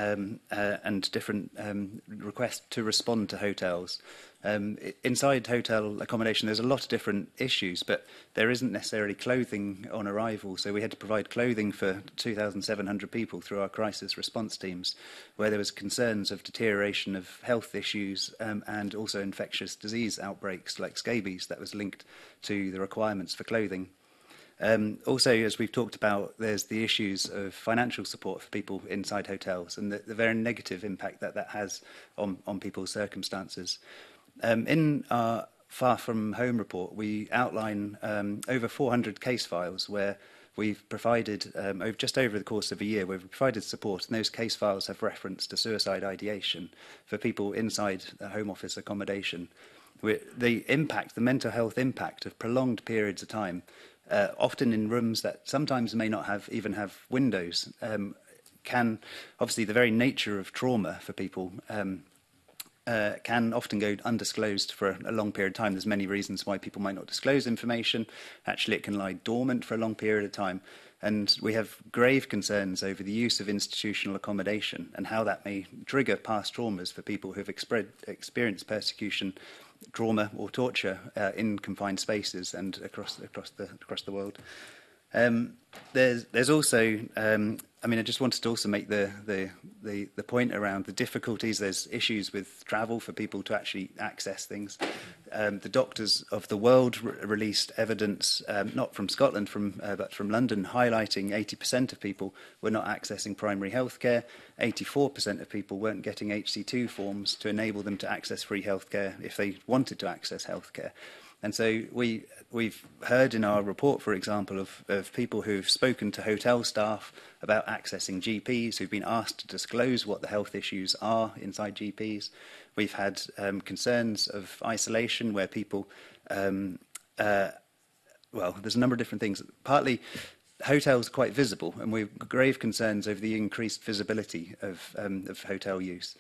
and different requests to respond to hotels. Inside hotel accommodation, there's a lot of different issues, but there isn't necessarily clothing on arrival. So we had to provide clothing for 2,700 people through our crisis response teams, where there was concerns of deterioration of health issues and also infectious disease outbreaks like scabies that was linked to the requirements for clothing. Also, as we've talked about, there's the issues of financial support for people inside hotels and the very negative impact that that has on people's circumstances. In our Far From Home report, we outline over 400 case files where we've provided, just over the course of a year, we've provided support, and those case files have reference to suicide ideation for people inside the Home Office accommodation. The impact, the mental health impact of prolonged periods of time, often in rooms that sometimes may not even have windows, can, obviously the very nature of trauma for people can often go undisclosed for a long period of time. There's many reasons why people might not disclose information. Actually, it can lie dormant for a long period of time. And we have grave concerns over the use of institutional accommodation and how that may trigger past traumas for people who have experienced persecution, trauma or torture in confined spaces and across the world. There's also, I just wanted to also make the point around the difficulties. There's issues with travel for people to actually access things. The Doctors of the World released evidence, not from Scotland, but from London, highlighting 80% of people were not accessing primary health care. 84% of people weren't getting HC2 forms to enable them to access free healthcare if they wanted to access healthcare. And so we've heard in our report, for example, of people who've spoken to hotel staff about accessing GPs, who've been asked to disclose what the health issues are inside GPs. We've had concerns of isolation where people, there's a number of different things. Partly, hotels are quite visible, and we've grave concerns over the increased visibility of hotel use.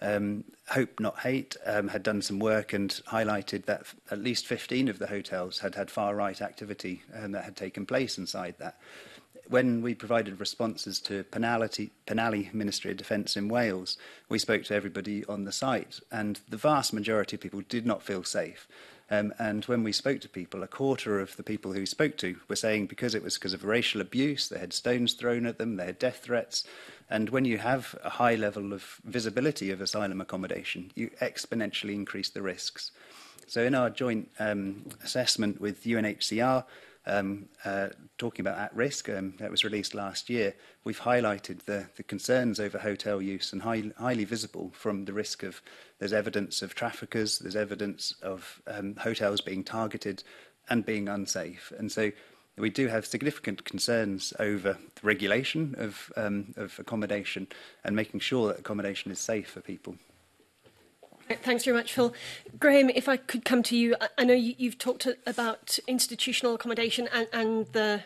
Hope Not Hate had done some work and highlighted that at least 15 of the hotels had far-right activity that had taken place inside that. When we provided responses to Penally Ministry of Defence in Wales, we spoke to everybody on the site, and the vast majority of people did not feel safe. And when we spoke to people, a quarter of the people who we spoke to were saying because of racial abuse, they had stones thrown at them, they had death threats. And when you have a high level of visibility of asylum accommodation, you exponentially increase the risks. So in our joint assessment with UNHCR, talking about at risk, that was released last year, we've highlighted the concerns over hotel use and highly visible from the risk of, there's evidence of traffickers, there's evidence of hotels being targeted and being unsafe. And so we do have significant concerns over the regulation of accommodation and making sure that accommodation is safe for people.
Thanks very much, Phil. Graham, if I could come to you, I know you've talked about institutional accommodation and the.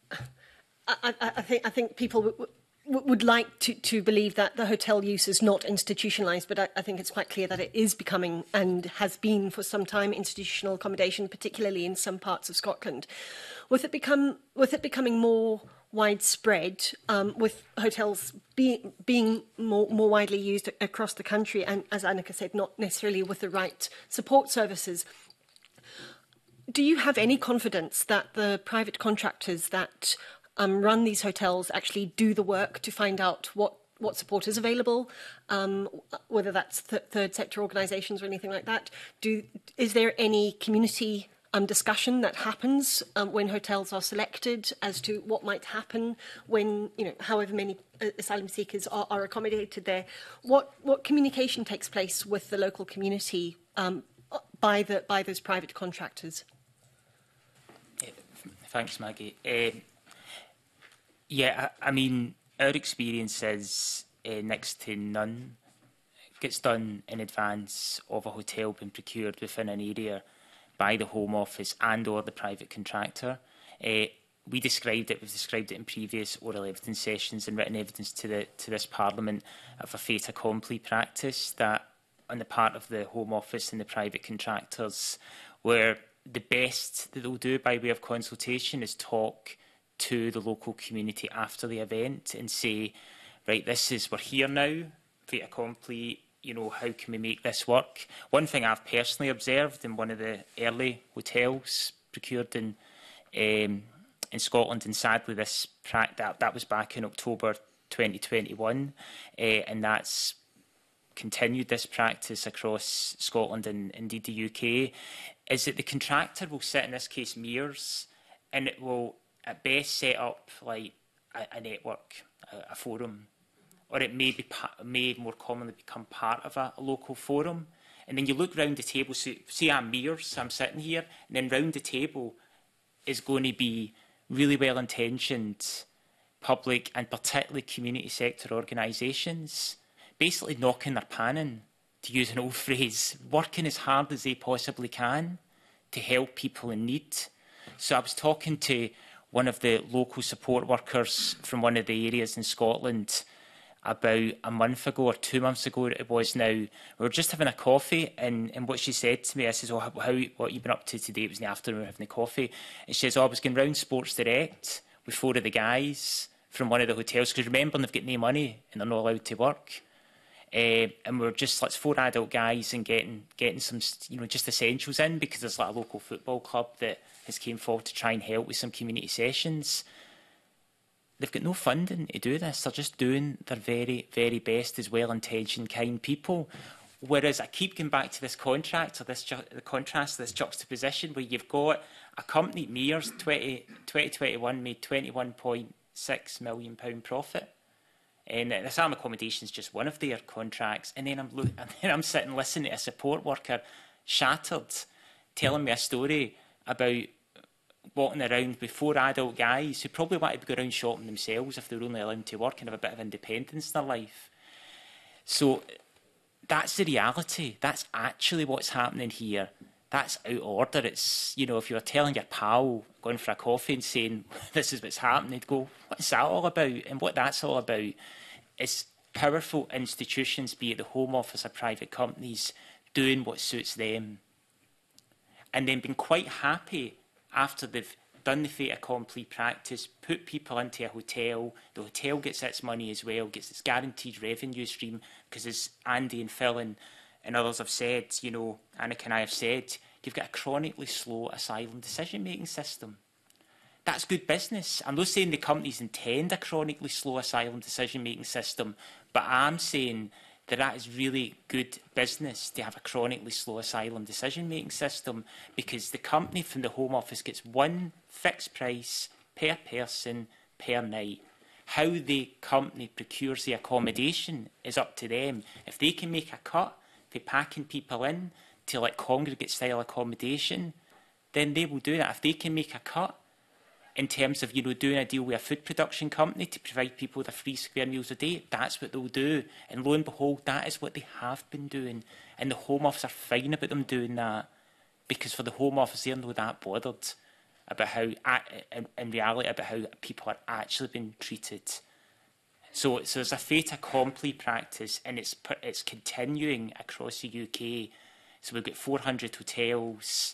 I think people would like to believe that the hotel use is not institutionalised, but I think it's quite clear that it is becoming and has been for some time institutional accommodation, particularly in some parts of Scotland. With it becoming more widespread, with hotels being more widely used across the country, and as Annika said, not necessarily with the right support services. Do you have any confidence that the private contractors that run these hotels actually do the work to find out what support is available, whether that's third sector organisations or anything like that? Is there any community discussion that happens when hotels are selected as to what might happen when, however many asylum seekers are accommodated there? What communication takes place with the local community by those private contractors?
Thanks, Maggie. Yeah, I mean, our experience is next to none. It gets done in advance of a hotel being procured within an area by the Home Office and or the private contractor. We've described it in previous oral evidence sessions and written evidence to this Parliament of a fait accompli practice that on the part of the Home Office and the private contractors, where the best that they'll do by way of consultation is talk to the local community after the event and say, right, we're here now, fait accompli, you know, how can we make this work? One thing I've personally observed in one of the early hotels procured in Scotland, and sadly that was back in October 2021, and that's continued this practice across Scotland and indeed the UK, is that the contractor will sit, in this case Mears, and it will at best set up like a network, a forum, or it may more commonly become part of a local forum. And then you look round the table, so say I'm Mears, I'm sitting here, and then round the table is going to be really well-intentioned public and particularly community sector organisations, basically knocking their pan in, to use an old phrase, working as hard as they possibly can to help people in need. So I was talking to one of the local support workers from one of the areas in Scotland about a month ago or 2 months ago it was now. We were just having a coffee, and what she said to me, I says, what have you been up to today? It was in the afternoon, having a coffee. And she says, I was going round Sports Direct with 4 of the guys from one of the hotels, because remember, they've got no money and they're not allowed to work. And we're just like 4 adult guys and getting some, you know, just essentials in, because there's like a local football club that has came forward to try and help with some community sessions. They've got no funding to do this. They're just doing their very, very best as well-intentioned, kind people. Whereas I keep going back to this contract, or the contrast, this juxtaposition, where you've got a company, Mears, 2021 made £21.6 million profit. And the Asylum accommodation is just one of their contracts. And then I'm sitting listening to a support worker, shattered, telling me a story about walking around with 4 adult guys who probably want to go around shopping themselves if they're only allowed to work and have a bit of independence in their life. So that's the reality. That's actually what's happening here. That's out of order. It's, you know, if you were telling your pal, going for a coffee and saying, this is what's happening, they'd go, what's that all about? And what that's all about is powerful institutions, be it the Home Office or private companies, doing what suits them. And then being quite happy after they've done the fait accompli practice, put people into a hotel, the hotel gets its money as well, gets its guaranteed revenue stream, because as Andy and Phil and others have said, you know, Annika and I have said, you've got a chronically slow asylum decision-making system. That's good business. I'm not saying the companies intend a chronically slow asylum decision-making system, but I'm saying that is really good business to have a chronically slow asylum decision-making system, because the company from the Home Office gets one fixed price per person per night. How the company procures the accommodation is up to them. If they can make a cut for packing people in to like congregate-style accommodation, then they will do that. If they can make a cut in terms of, you know, doing a deal with a food production company to provide people with a free square meals a day, that's what they'll do. And lo and behold, that is what they have been doing. And the Home Office are fine about them doing that, because for the Home Office, they're not that bothered about how, in reality, about how people are actually being treated. So there's a fait accompli practice, and it's continuing across the UK. So we've got 400 hotels,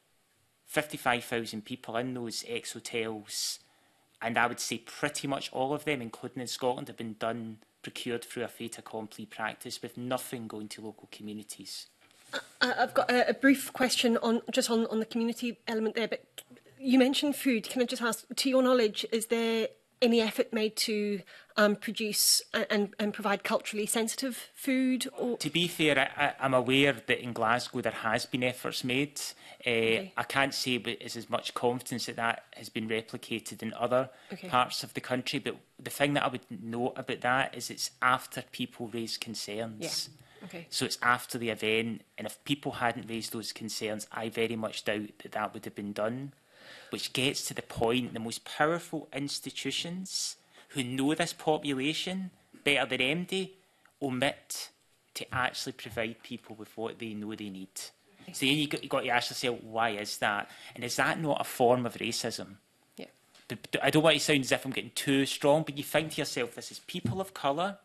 55,000 people in those ex-hotels, and I would say pretty much all of them, including in Scotland, have been procured through a fait accompli practice, with nothing going to local communities.
I've got a brief question on the community element there, but you mentioned food. Can I just ask, to your knowledge, is there any effort made to produce and provide culturally sensitive food? Or? To
be fair, I'm aware that in Glasgow there has been efforts made. Okay. I can't say with as much confidence that has been replicated in other parts of the country, but the thing that I would note about that is it's after people raise concerns.
Yeah. Okay.
So it's after the event, and if people hadn't raised those concerns, I very much doubt that that would have been done. Which gets to the point, the most powerful institutions who know this population better than MD omit to actually provide people with what they know they need. So then you've got to ask yourself, why is that? And is that not a form of racism?
Yeah.
I don't want to sound as if I'm getting too strong, but you think to yourself, this is people of colour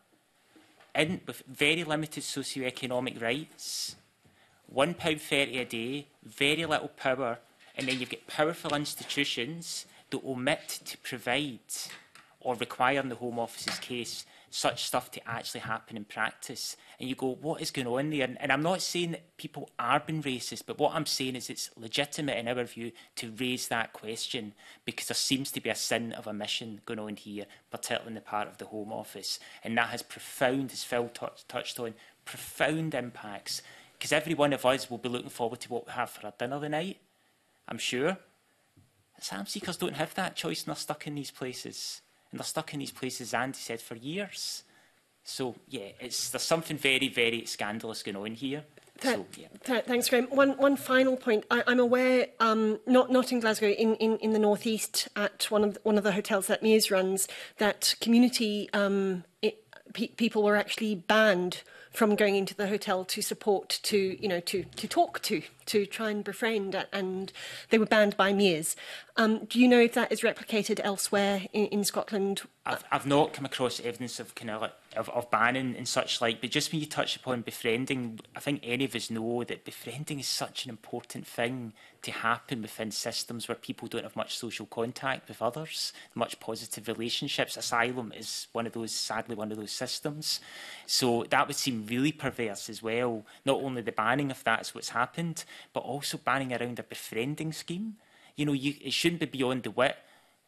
with very limited socioeconomic rights, £1.30 a day, very little power, and then you've got powerful institutions that omit to provide or require, in the Home Office's case, such stuff to actually happen in practice. And you go, what is going on there? And I'm not saying that people are being racist, but what I'm saying is it's legitimate in our view to raise that question, because there seems to be a sin of omission going on here, particularly in the part of the Home Office. And that has profound, as Phil touched on, profound impacts. Because every one of us will be looking forward to what we have for our dinner tonight, I'm sure. Asylum seekers don't have that choice, and they're stuck in these places. And they're stuck in these places, Andy said, for years. So, yeah, there's something very, very scandalous going on here. So, yeah.
Thanks, Graham. One final point. I'm aware, not in Glasgow, in the northeast, at one of the hotels that Mears runs, that community people were actually banned from going into the hotel to support, to talk to try and befriend, and they were banned by Mears. Do you know if that is replicated elsewhere in Scotland?
I've not come across evidence of of banning and such like, but just when you touch upon befriending, I think any of us know that befriending is such an important thing to happen within systems where people don't have much social contact with others, much positive relationships. Asylum is sadly one of those systems. So that would seem really perverse as well. Not only the banning, if that's what's happened, but also banning around a befriending scheme. It shouldn't be beyond the wit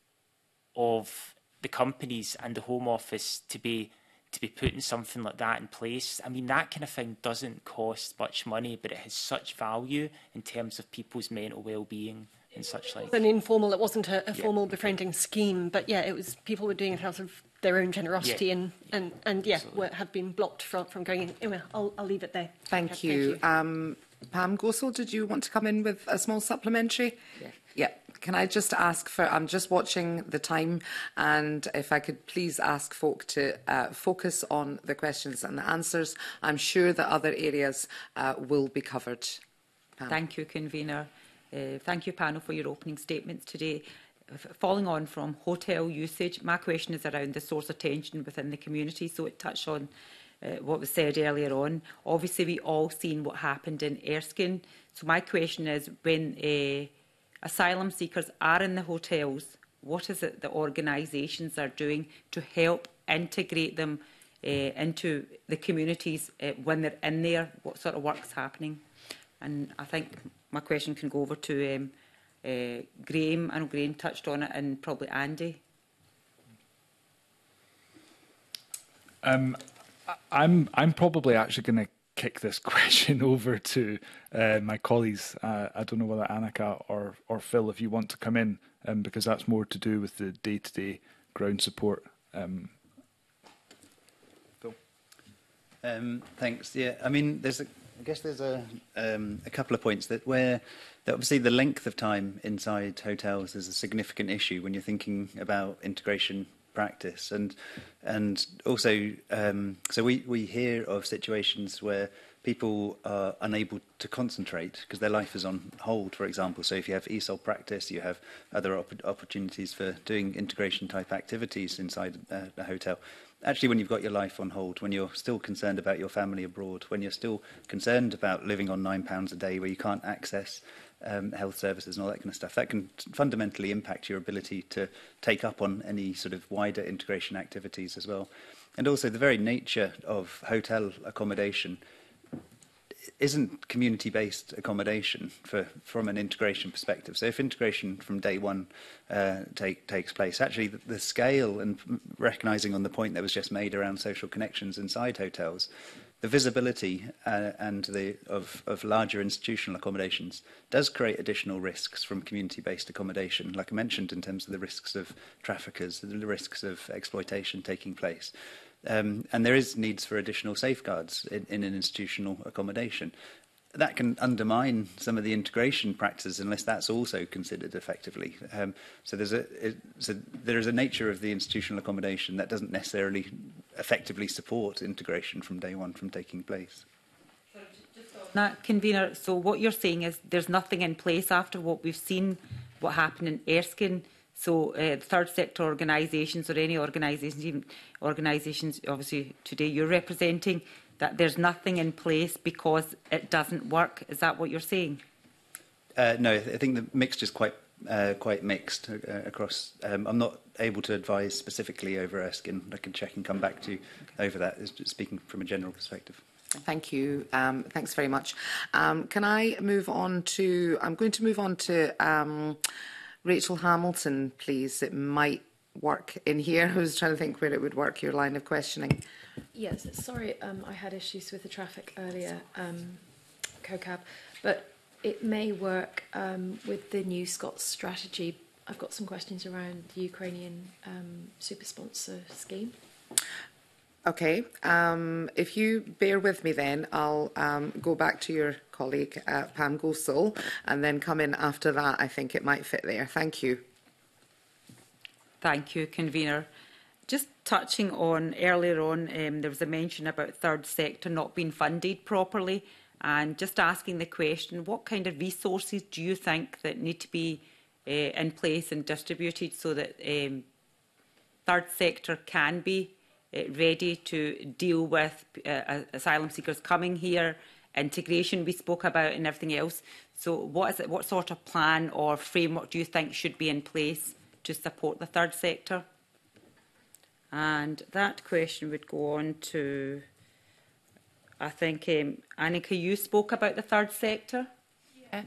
of the companies and the Home Office to be putting something like that in place. I mean, that kind of thing doesn't cost much money, but it has such value in terms of people's mental well-being and such like.
An informal, it wasn't a formal befriending scheme, but yeah, it was, people were doing it out of their own generosity and have been blocked from going in. Anyway, I'll leave it there.
Thank you. Pam Gosel, did you want to come in with a small supplementary? Yeah. Can I just ask I'm just watching the time, and if I could please ask folk to focus on the questions and the answers. I'm sure that other areas will be covered. Pam.
Thank you, Convener. Thank you, panel, for your opening statements today. Following on from hotel usage, my question is around the source of tension within the community, so it touched on what was said earlier on. Obviously, we all seen what happened in Erskine, so my question is, when asylum seekers are in the hotels, what is it the organisations are doing to help integrate them into the communities when they're in there? What sort of work's happening? And I think my question can go over to Graham. I know Graham touched on it, and probably Andy.
I'm probably actually going to kick this question over to my colleagues. I don't know whether Annika or Phil, if you want to come in, because that's more to do with the day-to-day ground support. Phil?
Thanks. Yeah, I mean, I guess there's a couple of points that obviously the length of time inside hotels is a significant issue when you're thinking about integration practice, and also so we hear of situations where people are unable to concentrate because their life is on hold, for example. So if you have ESOL practice, you have other opportunities for doing integration type activities inside a hotel. Actually, when you've got your life on hold, when you're still concerned about your family abroad, when you're still concerned about living on £9 a day where you can't access health services and all that kind of stuff, that can fundamentally impact your ability to take up on any sort of wider integration activities as well. And also the very nature of hotel accommodation isn't community-based accommodation from an integration perspective. So if integration from day one takes place, actually the scale, and recognising on the point that was just made around social connections inside hotels, the visibility of larger institutional accommodations does create additional risks from community-based accommodation, like I mentioned, in terms of the risks of traffickers, the risks of exploitation taking place. And there is needs for additional safeguards in an institutional accommodation. That can undermine some of the integration practices unless that's also considered effectively. So there is a nature of the institutional accommodation that doesn't necessarily effectively support integration from day one from taking place.
That, convener, so what you're saying is there's nothing in place after what we've seen, what happened in Erskine. So third sector organisations or any organisations, even organisations obviously today you're representing, that there's nothing in place because it doesn't work. Is that what you're saying?
No, I think the mixture is quite mixed across. I'm not able to advise specifically over Erskine. I can check and come back to you over that, speaking from a general perspective.
Thank you. Thanks very much. Can I move on to... I'm going to move on to Rachel Hamilton, please. It might work in here. I was trying to think where it would work, your line of questioning.
Yes, sorry, I had issues with the traffic earlier, CoCab, but it may work with the new Scots strategy. I've got some questions around the Ukrainian super sponsor scheme.
Okay, if you bear with me then, I'll go back to your colleague Pam Gosal and then come in after that. I think it might fit there. Thank you.
Thank you, convener. Just touching on earlier on, there was a mention about third sector not being funded properly, and just asking the question, what kind of resources do you think that need to be in place and distributed so that third sector can be ready to deal with asylum seekers coming here, integration we spoke about and everything else? So what sort of plan or framework do you think should be in place to support the third sector? And that question would go on to, I think, Annika, you spoke about the third sector.
Yeah.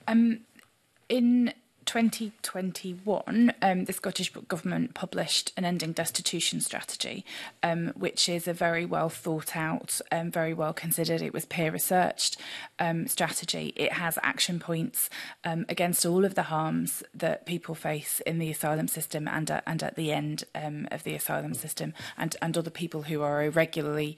In 2021, the Scottish Government published an ending destitution strategy, which is a very well thought out, very well considered. It was peer researched strategy. It has action points against all of the harms that people face in the asylum system and at the end of the asylum system, and other people who are irregularly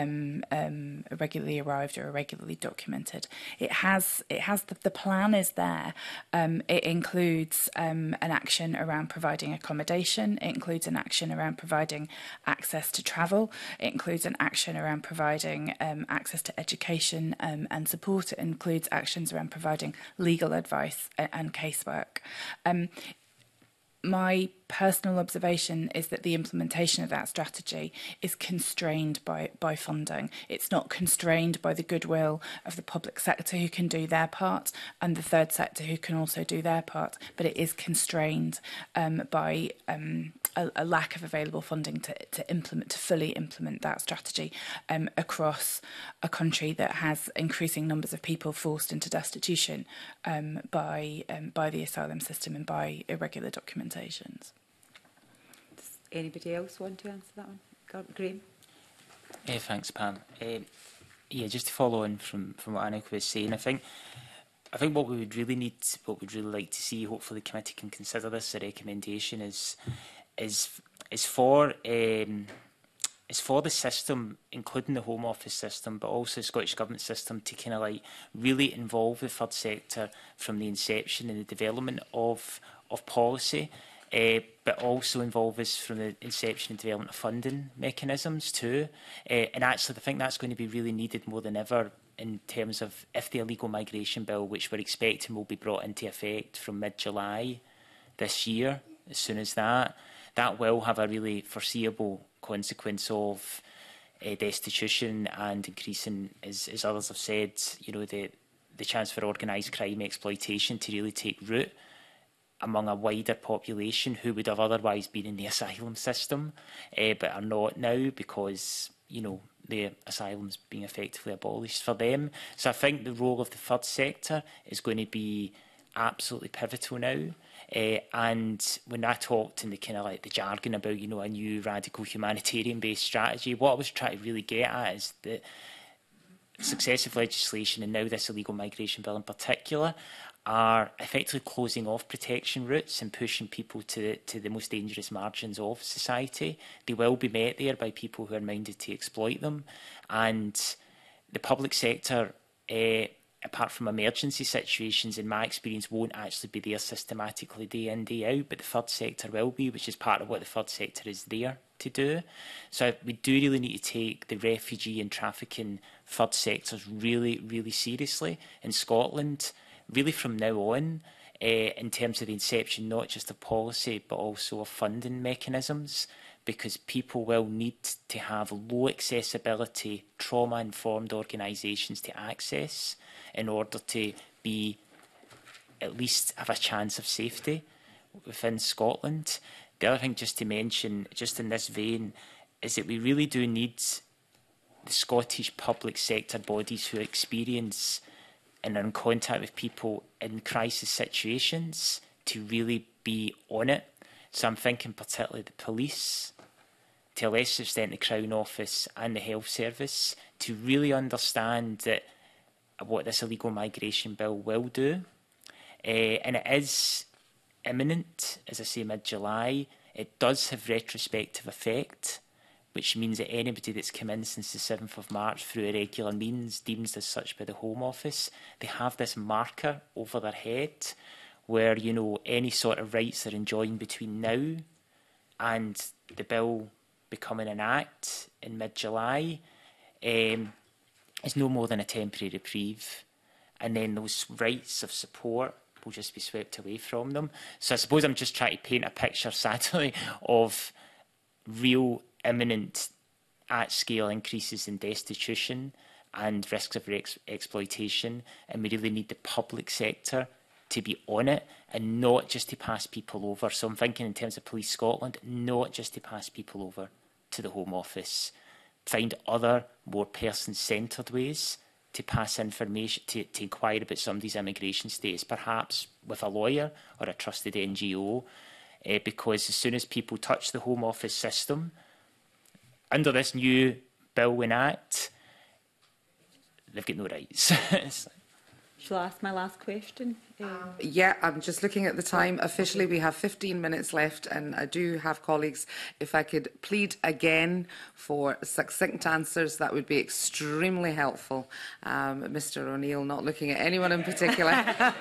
arrived or irregularly documented. It has the plan is there. It includes an action around providing accommodation. It includes an action around providing access to travel. It includes an action around providing access to education and support. It includes actions around providing legal advice and casework. My personal observation is that the implementation of that strategy is constrained by funding. It's not constrained by the goodwill of the public sector who can do their part and the third sector who can also do their part, but it is constrained by a lack of available funding to fully implement that strategy across a country that has increasing numbers of people forced into destitution by the asylum system and by irregular documentations.
Does anybody else want to answer that one? Graham?
Thanks, Pam. Yeah, just to follow on from what Annika was saying, I think what we would really need, what we'd really like to see, hopefully the committee can consider this a recommendation, is for the system, including the Home Office system, but also the Scottish Government system, to kind of like really involve the third sector from the inception and the development of policy, but also involve us from the inception and development of funding mechanisms too. And actually, I think that's going to be really needed more than ever in terms of if the illegal migration bill, which we're expecting will be brought into effect from mid-July this year, as soon as that will have a really foreseeable consequence of destitution and increasing, as others have said, the chance for organised crime exploitation to really take root among a wider population who would have otherwise been in the asylum system, but are not now because, the asylum's being effectively abolished for them. So I think the role of the third sector is going to be absolutely pivotal now. And when I talked in the kind of like the jargon about, a new radical humanitarian-based strategy, what I was trying to really get at is that successive legislation, and now this illegal migration bill in particular, are effectively closing off protection routes and pushing people to the most dangerous margins of society. They will be met there by people who are minded to exploit them. And the public sector, apart from emergency situations, in my experience, won't actually be there systematically day in, day out, but the third sector will be, which is part of what the third sector is there to do. So we do really need to take the refugee and trafficking third sectors really, really seriously in Scotland. Really from now on, in terms of the inception, not just of policy, but also of funding mechanisms, because people will need to have low accessibility, trauma-informed organisations to access in order to be, at least have a chance of safety within Scotland. The other thing just to mention, just in this vein, is that we really do need the Scottish public sector bodies who experience and are in contact with people in crisis situations to really be on it. So I'm thinking particularly the police, to a lesser extent the Crown Office and the Health Service, to really understand that what this illegal migration bill will do. And it is imminent, as I say, mid-July. It does have retrospective effect, which means that anybody that's come in since the 7th of March through irregular means, deemed as such by the Home Office, they have this marker over their head where, you know, any sort of rights they're enjoying between now and the bill becoming an act in mid-July is no more than a temporary reprieve. And then those rights of support will just be swept away from them. So I suppose I'm just trying to paint a picture, sadly, of real imminent at-scale increases in destitution and risks of exploitation, and we really need the public sector to be on it and not just to pass people over. So I'm thinking in terms of Police Scotland, not just to pass people over to the Home Office, find other more person-centred ways to pass information, to inquire about somebody's immigration status, perhaps with a lawyer or a trusted NGO, because as soon as people touch the Home Office system, under this new bill and act, they've got no rights.
Shall I ask my last question?
Yeah, I'm just looking at the time. Officially, we have 15 minutes left, and I do have colleagues. If I could plead again for succinct answers, that would be extremely helpful. Mr. O'Neill, not looking at anyone in particular.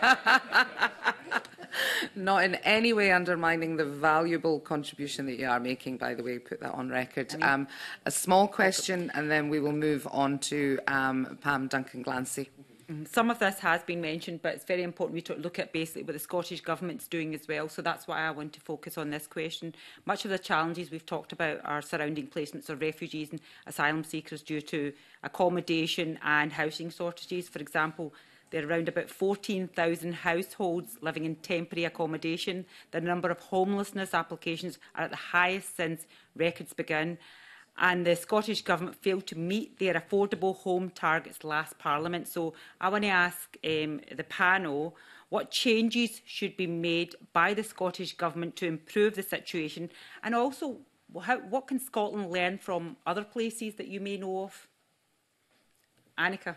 Not in any way undermining the valuable contribution that you are making, by the way, put that on record. A small question, and then we will move on to Pam Duncan-Glancy.
Some of this has been mentioned, but it's very important we look at basically what the Scottish Government's doing as well. So that's why I want to focus on this question. Much of the challenges we've talked about are surrounding placements of refugees and asylum seekers due to accommodation and housing shortages. For example, there are around about 14,000 households living in temporary accommodation. The number of homelessness applications are at the highest since records began. And the Scottish Government failed to meet their affordable home targets last Parliament. So I want to ask the panel, what changes should be made by the Scottish Government to improve the situation? And also, what can Scotland learn from other places that you may know of? Annika.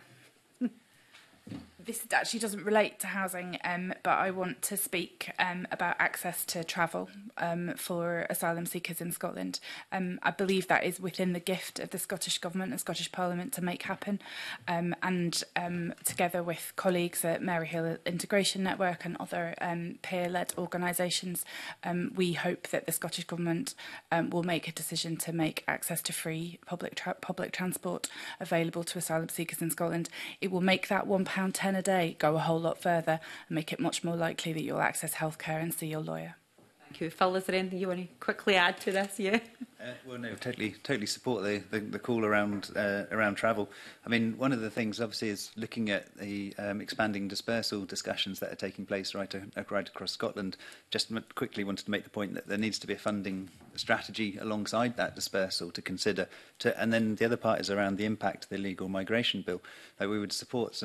This actually doesn't relate to housing, but I want to speak about access to travel for asylum seekers in Scotland. I believe that is within the gift of the Scottish Government and Scottish Parliament to make happen. And together with colleagues at Maryhill Integration Network and other peer-led organisations, we hope that the Scottish Government will make a decision to make access to free public transport available to asylum seekers in Scotland. It will make that £1.10 a day go a whole lot further and make it much more likely that you'll access healthcare and see your lawyer.
Thank you. Phil, is there anything you want to quickly add to this? Yeah.
Well, no, totally support the call around travel. I mean, one of the things, obviously, is looking at the expanding dispersal discussions that are taking place right across Scotland. Just quickly wanted to make the point that there needs to be a funding strategy alongside that dispersal to consider. And then the other part is around the impact of the illegal migration bill. We would support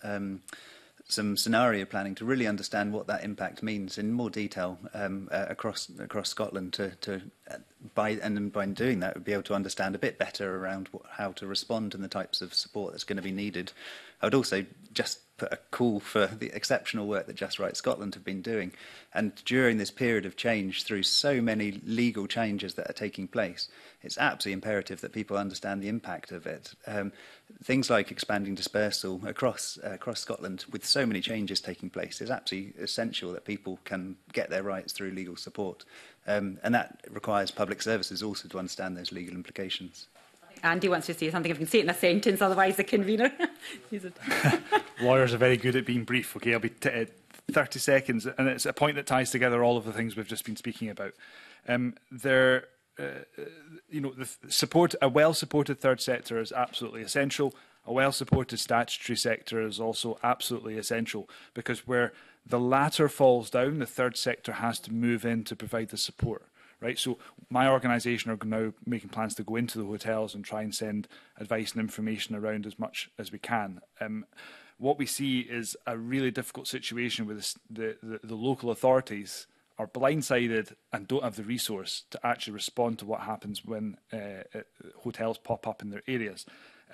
some scenario planning to really understand what that impact means in more detail across Scotland. By doing that, we'd be able to understand a bit better around how to respond and the types of support that's going to be needed. I would also just put a call for the exceptional work that Just Right Scotland have been doing. And during this period of change, through so many legal changes that are taking place, it's absolutely imperative that people understand the impact of it. Things like expanding dispersal across Scotland, with so many changes taking place, is absolutely essential that people can get their rights through legal support. And that requires public services also to understand those legal implications.
Andy wants to say something. If you can say it in a sentence, otherwise the convener.
Lawyers are very good at being brief. Okay, I'll be 30 seconds, and it's a point that ties together all of the things we've just been speaking about. The support, a well-supported third sector is absolutely essential. A well-supported statutory sector is also absolutely essential, because where the latter falls down, the third sector has to move in to provide the support. Right, so my organisation are now making plans to go into the hotels and try and send advice and information around as much as we can. What we see is a really difficult situation where the local authorities are blindsided and don't have the resource to actually respond to what happens when hotels pop up in their areas.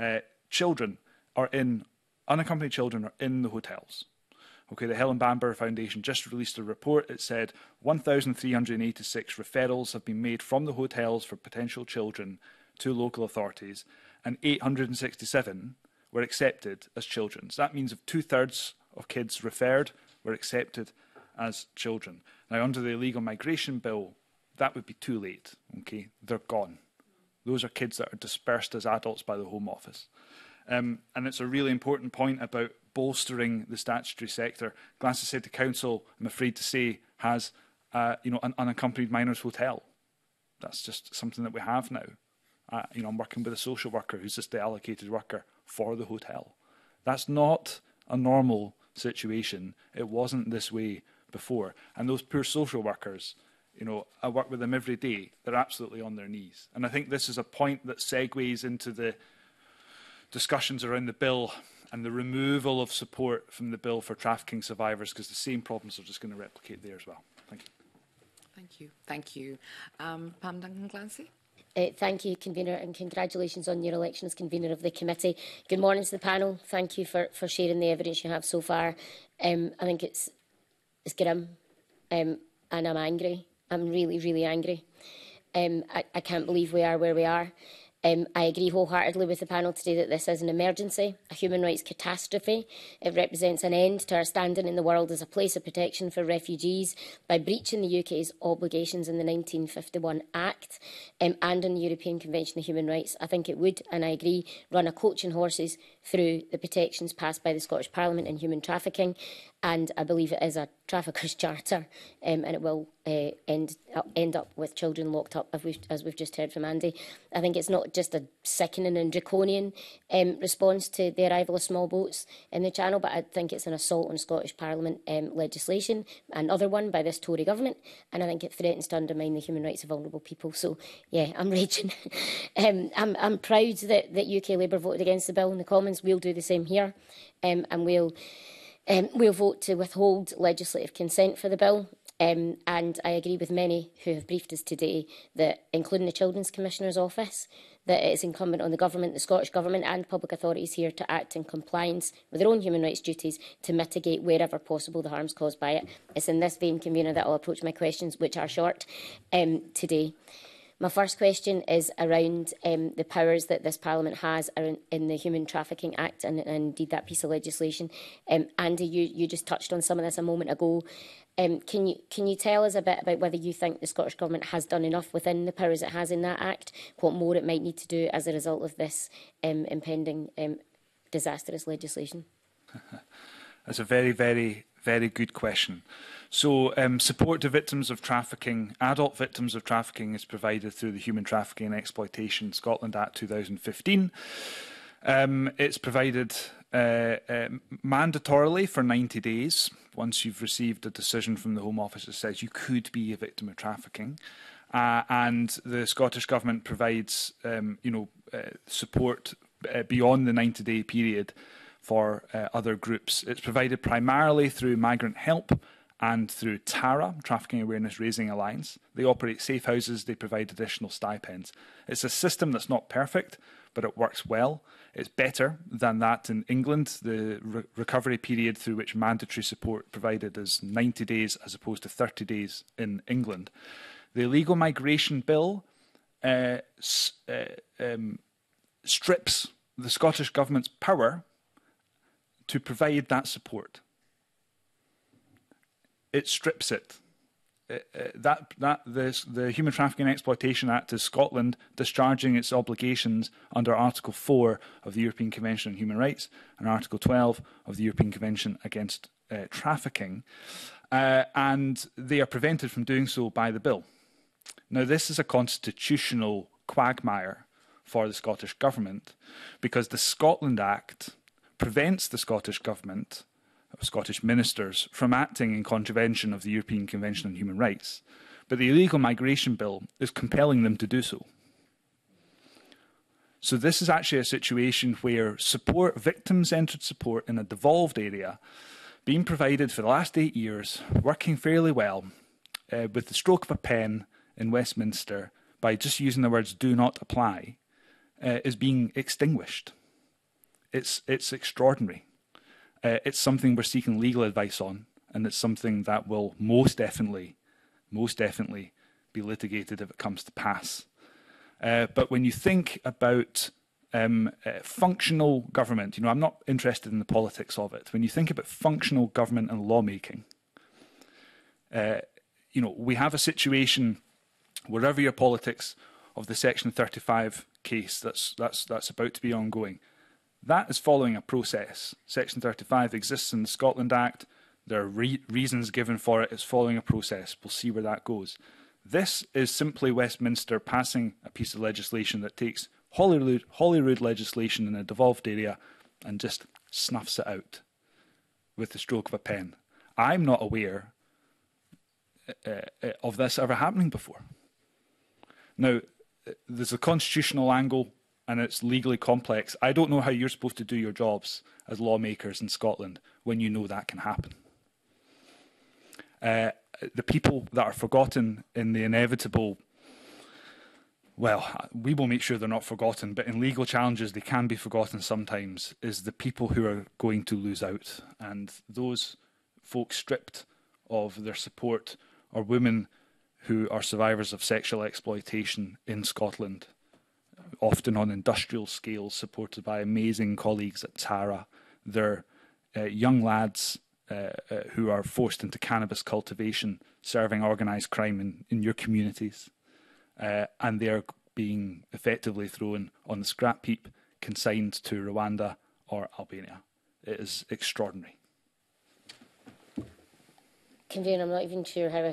Unaccompanied children are in the hotels. Okay, the Helen Bamber Foundation just released a report. It said 1,386 referrals have been made from the hotels for potential children to local authorities, and 867 were accepted as children. So that means if 2/3 of kids referred were accepted as children. Now, under the illegal migration bill, that would be too late. Okay, they're gone. Those are kids that are dispersed as adults by the Home Office. And it's a really important point about bolstering the statutory sector. Glasgow City Council, I'm afraid to say, has an unaccompanied minors hotel. That's just something that we have now. I'm working with a social worker who's just the allocated worker for the hotel. That's not a normal situation. It wasn't this way before. And those poor social workers, I work with them every day. They're absolutely on their knees. And I think this is a point that segues into the discussions around the bill and the removal of support from the bill for trafficking survivors, because the same problems are just going to replicate there as well. Thank you.
Thank you. Thank you. Pam Duncan-Clancy.
Thank you, Convener, and congratulations on your election as Convener of the committee. Good morning to the panel. Thank you for sharing the evidence you have so far. I think it's grim, and I'm angry. I'm really, really angry. I can't believe we are where we are. I agree wholeheartedly with the panel today that this is an emergency, a human rights catastrophe. It represents an end to our standing in the world as a place of protection for refugees by breaching the UK's obligations in the 1951 Act and on the European Convention of Human Rights. I think it would, and I agree, run a coach and horses through the protections passed by the Scottish Parliament in human trafficking, and I believe it is a traffickers' charter, and it will end up with children locked up, as we've just heard from Andy. I think it's not just a sickening and draconian response to the arrival of small boats in the Channel, but I think it's an assault on Scottish Parliament legislation, another one by this Tory government, and I think it threatens to undermine the human rights of vulnerable people. So, yeah, I'm raging. I'm proud that UK Labour voted against the bill in the Commons. We'll do the same here, and we'll vote to withhold legislative consent for the bill. And I agree with many who have briefed us today that, including the Children's Commissioner's Office, that it is incumbent on the Government, the Scottish Government and public authorities here to act in compliance with their own human rights duties to mitigate wherever possible the harms caused by it. It's in this vein, Convener, that I'll approach my questions, which are short, today. My first question is around the powers that this Parliament has in the Human Trafficking Act and indeed that piece of legislation. Andy, you just touched on some of this a moment ago. Can you tell us a bit about whether you think the Scottish Government has done enough within the powers it has in that Act, what more it might need to do as a result of this impending disastrous legislation?
That's a very, very, very good question. So support to victims of trafficking, adult victims of trafficking, is provided through the Human Trafficking and Exploitation Scotland Act 2015. It's provided mandatorily for 90 days once you've received a decision from the Home Office that says you could be a victim of trafficking. And the Scottish Government provides support beyond the 90-day period for other groups. It's provided primarily through migrant help and through TARA, Trafficking Awareness Raising Alliance. They operate safe houses, they provide additional stipends. It's a system that's not perfect, but it works well. It's better than that in England. The recovery period through which mandatory support provided is 90 days as opposed to 30 days in England. The illegal migration bill strips the Scottish Government's power to provide that support. It strips it. The Human Trafficking and Exploitation Act is Scotland discharging its obligations under Article 4 of the European Convention on Human Rights and Article 12 of the European Convention against Trafficking, and they are prevented from doing so by the bill. Now, this is a constitutional quagmire for the Scottish Government because the Scotland Act prevents the Scottish Government, Scottish ministers, from acting in contravention of the European Convention on Human Rights, but the illegal migration bill is compelling them to do so. So this is actually a situation where support, victim-centred support in a devolved area, being provided for the last 8 years, working fairly well, with the stroke of a pen in Westminster, by just using the words "do not apply," is being extinguished. It's extraordinary. It's something we're seeking legal advice on, and it's something that will most definitely be litigated if it comes to pass. But when you think about functional government, you know, I'm not interested in the politics of it. When you think about functional government and lawmaking, you know, we have a situation, wherever your politics of the Section 35 case that's about to be ongoing, that is following a process. Section 35 exists in the Scotland Act. There are reasons given for it. It's following a process. We'll see where that goes. This is simply Westminster passing a piece of legislation that takes Holyrood legislation in a devolved area and just snuffs it out with the stroke of a pen. I'm not aware of this ever happening before. Now, there's a constitutional angle and it's legally complex. I don't know how you're supposed to do your jobs as lawmakers in Scotland when you know that can happen. The people that are forgotten in the inevitable, well, we will make sure they're not forgotten, but in legal challenges they can be forgotten sometimes, is the people who are going to lose out. And those folks stripped of their support are women who are survivors of sexual exploitation in Scotland, often on industrial scales, supported by amazing colleagues at TARA. They're young lads who are forced into cannabis cultivation, serving organised crime in your communities. And they are being effectively thrown on the scrap heap, consigned to Rwanda or Albania. It is extraordinary.
Convener, I'm not even sure how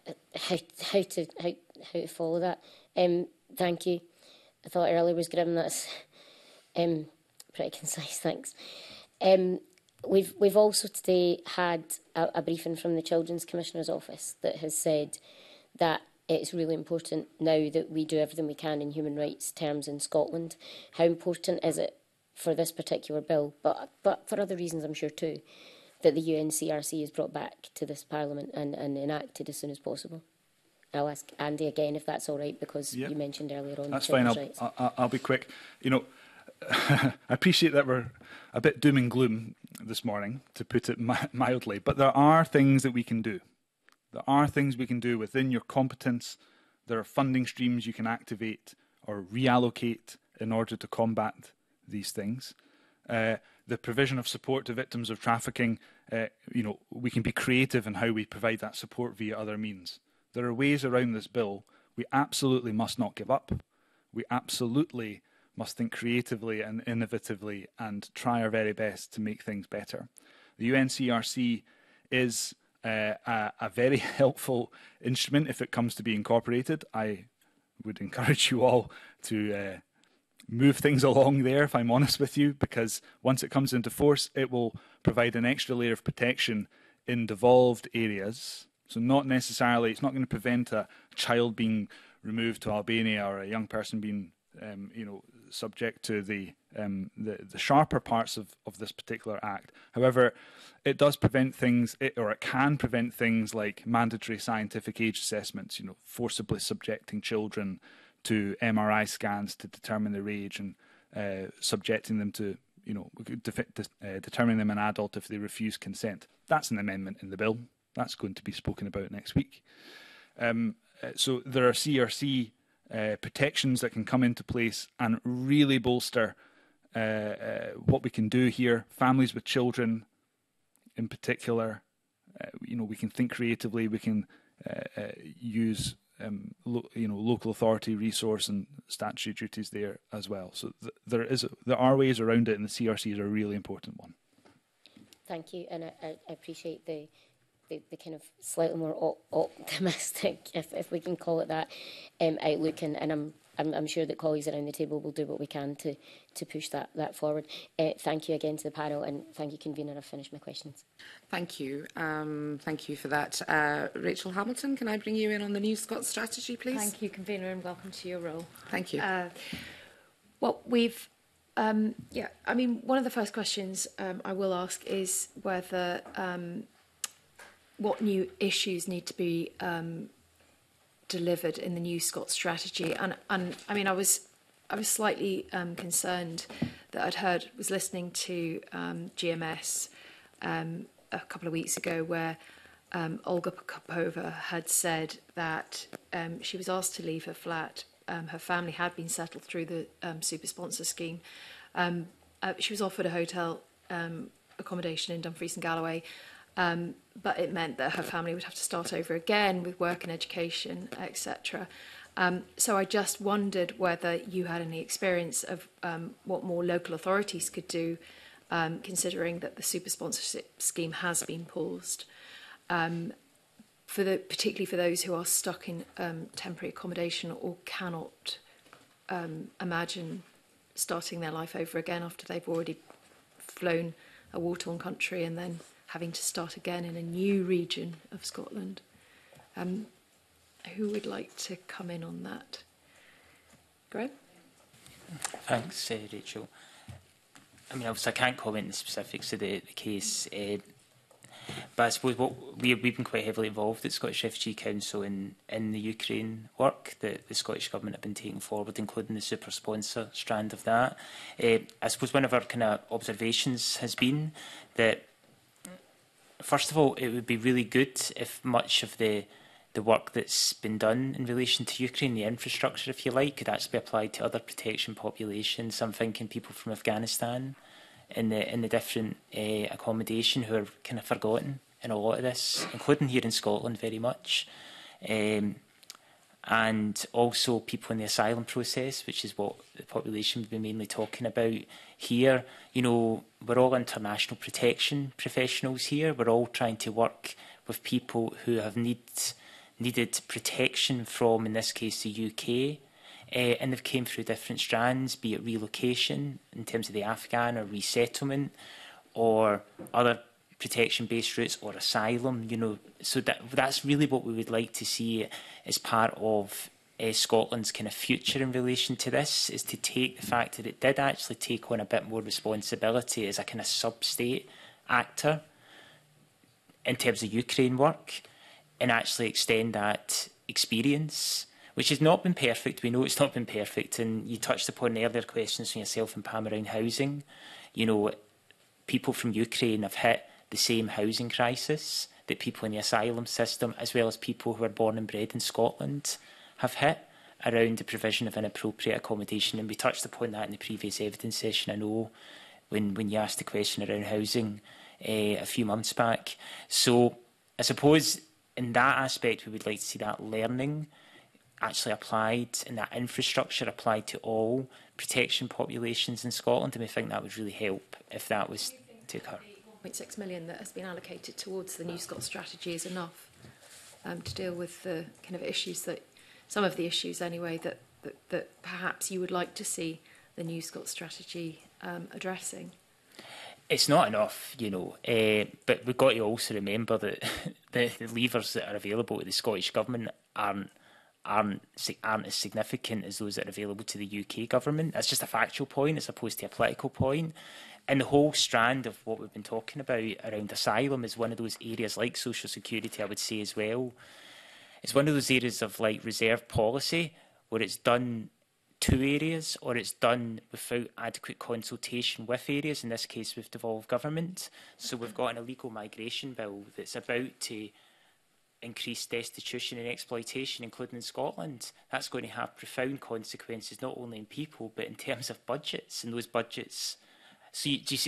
to follow that. Thank you. I thought earlier was grim. That's pretty concise. Thanks. We've also today had a briefing from the Children's Commissioner's Office that has said that it's really important now that we do everything we can in human rights terms in Scotland. How important is it for this particular bill, but for other reasons I'm sure too, that the UNCRC is brought back to this Parliament and enacted as soon as possible? I'll ask Andy again if that's all right, because you mentioned earlier on.
That's fine. I'll be quick. You know, I appreciate that we're a bit doom and gloom this morning, to put it mildly, but there are things that we can do. There are things we can do within your competence. There are funding streams you can activate or reallocate in order to combat these things. The provision of support to victims of trafficking, you know, we can be creative in how we provide that support via other means. There are ways around this bill. We absolutely must not give up. We absolutely must think creatively and innovatively and try our very best to make things better. The UNCRC is a very helpful instrument if it comes to be incorporated. I would encourage you all to move things along there, if I'm honest with you, because once it comes into force, it will provide an extra layer of protection in devolved areas. So not necessarily, it's not going to prevent a child being removed to Albania or a young person being, you know, subject to the the sharper parts of this particular act. However, it does prevent things, or it can prevent things like mandatory scientific age assessments, forcibly subjecting children to MRI scans to determine their age and subjecting them to, determining them an adult if they refuse consent. That's an amendment in the bill. That's going to be spoken about next week. So there are CRC protections that can come into place and really bolster what we can do here. Families with children, in particular, we can think creatively. We can use local authority resource and statutory duties there as well. So there are ways around it, and the CRC is a really important one. Thank you, and I appreciate the kind of slightly more optimistic, if we can call it that, outlook, and I'm sure that colleagues around the table will do what we can to push that forward. Thank you again to the panel, and thank you, convener. I've finished my questions.
Thank you. Thank you for that. Rachel Hamilton, can I bring you in on the New Scots strategy, please?
Thank you, convener, and welcome to your role.
Thank you.
Well, we've I mean, one of the first questions I will ask is whether what new issues need to be delivered in the New Scots strategy, and I mean, I was slightly concerned that was listening to GMS a couple of weeks ago, where Olga Popova had said that she was asked to leave her flat. Her family had been settled through the super sponsor scheme. She was offered a hotel accommodation in Dumfries and Galloway, but it meant that her family would have to start over again with work and education, etc. So I just wondered whether you had any experience of what more local authorities could do, considering that the super sponsorship scheme has been paused, particularly for those who are stuck in temporary accommodation or cannot imagine starting their life over again after they've already flown a war-torn country and then having to start again in a new region of Scotland. Who would like to come in on that? Graham?
Thanks, Rachel. I mean, obviously I can't comment on the specifics of the case, but I suppose we've been quite heavily involved at Scottish Refugee Council in the Ukraine work that the Scottish Government have been taking forward, including the super sponsor strand of that. I suppose one of our kind of observations has been that, first of all, it would be really good if much of the work that's been done in relation to Ukraine, the infrastructure, if you like, could actually be applied to other protection populations. I'm thinking people from Afghanistan in the different accommodation who are kind of forgotten in a lot of this, including here in Scotland very much. And also people in the asylum process, which is what the population would be mainly talking about here. We're all international protection professionals here. We're all trying to work with people who have needed protection from, in this case, the UK. And they've came through different strands, be it relocation in terms of the Afghan or resettlement, or other protection-based routes, or asylum. So that's really what we would like to see as part of Scotland's kind of future in relation to this, is to take the fact that it did actually take on a bit more responsibility as a kind of sub-state actor in terms of Ukraine work, and actually extend that experience, which has not been perfect. We know it's not been perfect, and you touched upon the earlier questions from yourself and Pam around housing. People from Ukraine have hit the same housing crisis that people in the asylum system, as well as people who are born and bred in Scotland, have hit around the provision of inappropriate accommodation. And we touched upon that in the previous evidence session, I know, when you asked the question around housing a few months back. So I suppose in that aspect, we would like to see that learning actually applied, and that infrastructure applied to all protection populations in Scotland, and we think that would really help if that was to occur.
1.6 million that has been allocated towards the New Scots strategy is enough to deal with the kind of issues some of the issues anyway, that perhaps you would like to see the New Scots strategy addressing.
It's not enough, but we've got to also remember that the levers that are available to the Scottish Government aren't aren't as significant as those that are available to the UK government. That's just a factual point as opposed to a political point. And the whole strand of what we've been talking about around asylum is one of those areas, like social security, I would say as well. It's one of those areas of like reserve policy where it's done to areas or it's done without adequate consultation with areas, in this case with devolved government. So we've got an illegal migration bill that's about to increase destitution and exploitation, including in Scotland. That's going to have profound consequences, not only in people, but in terms of budgets. And those budgets, so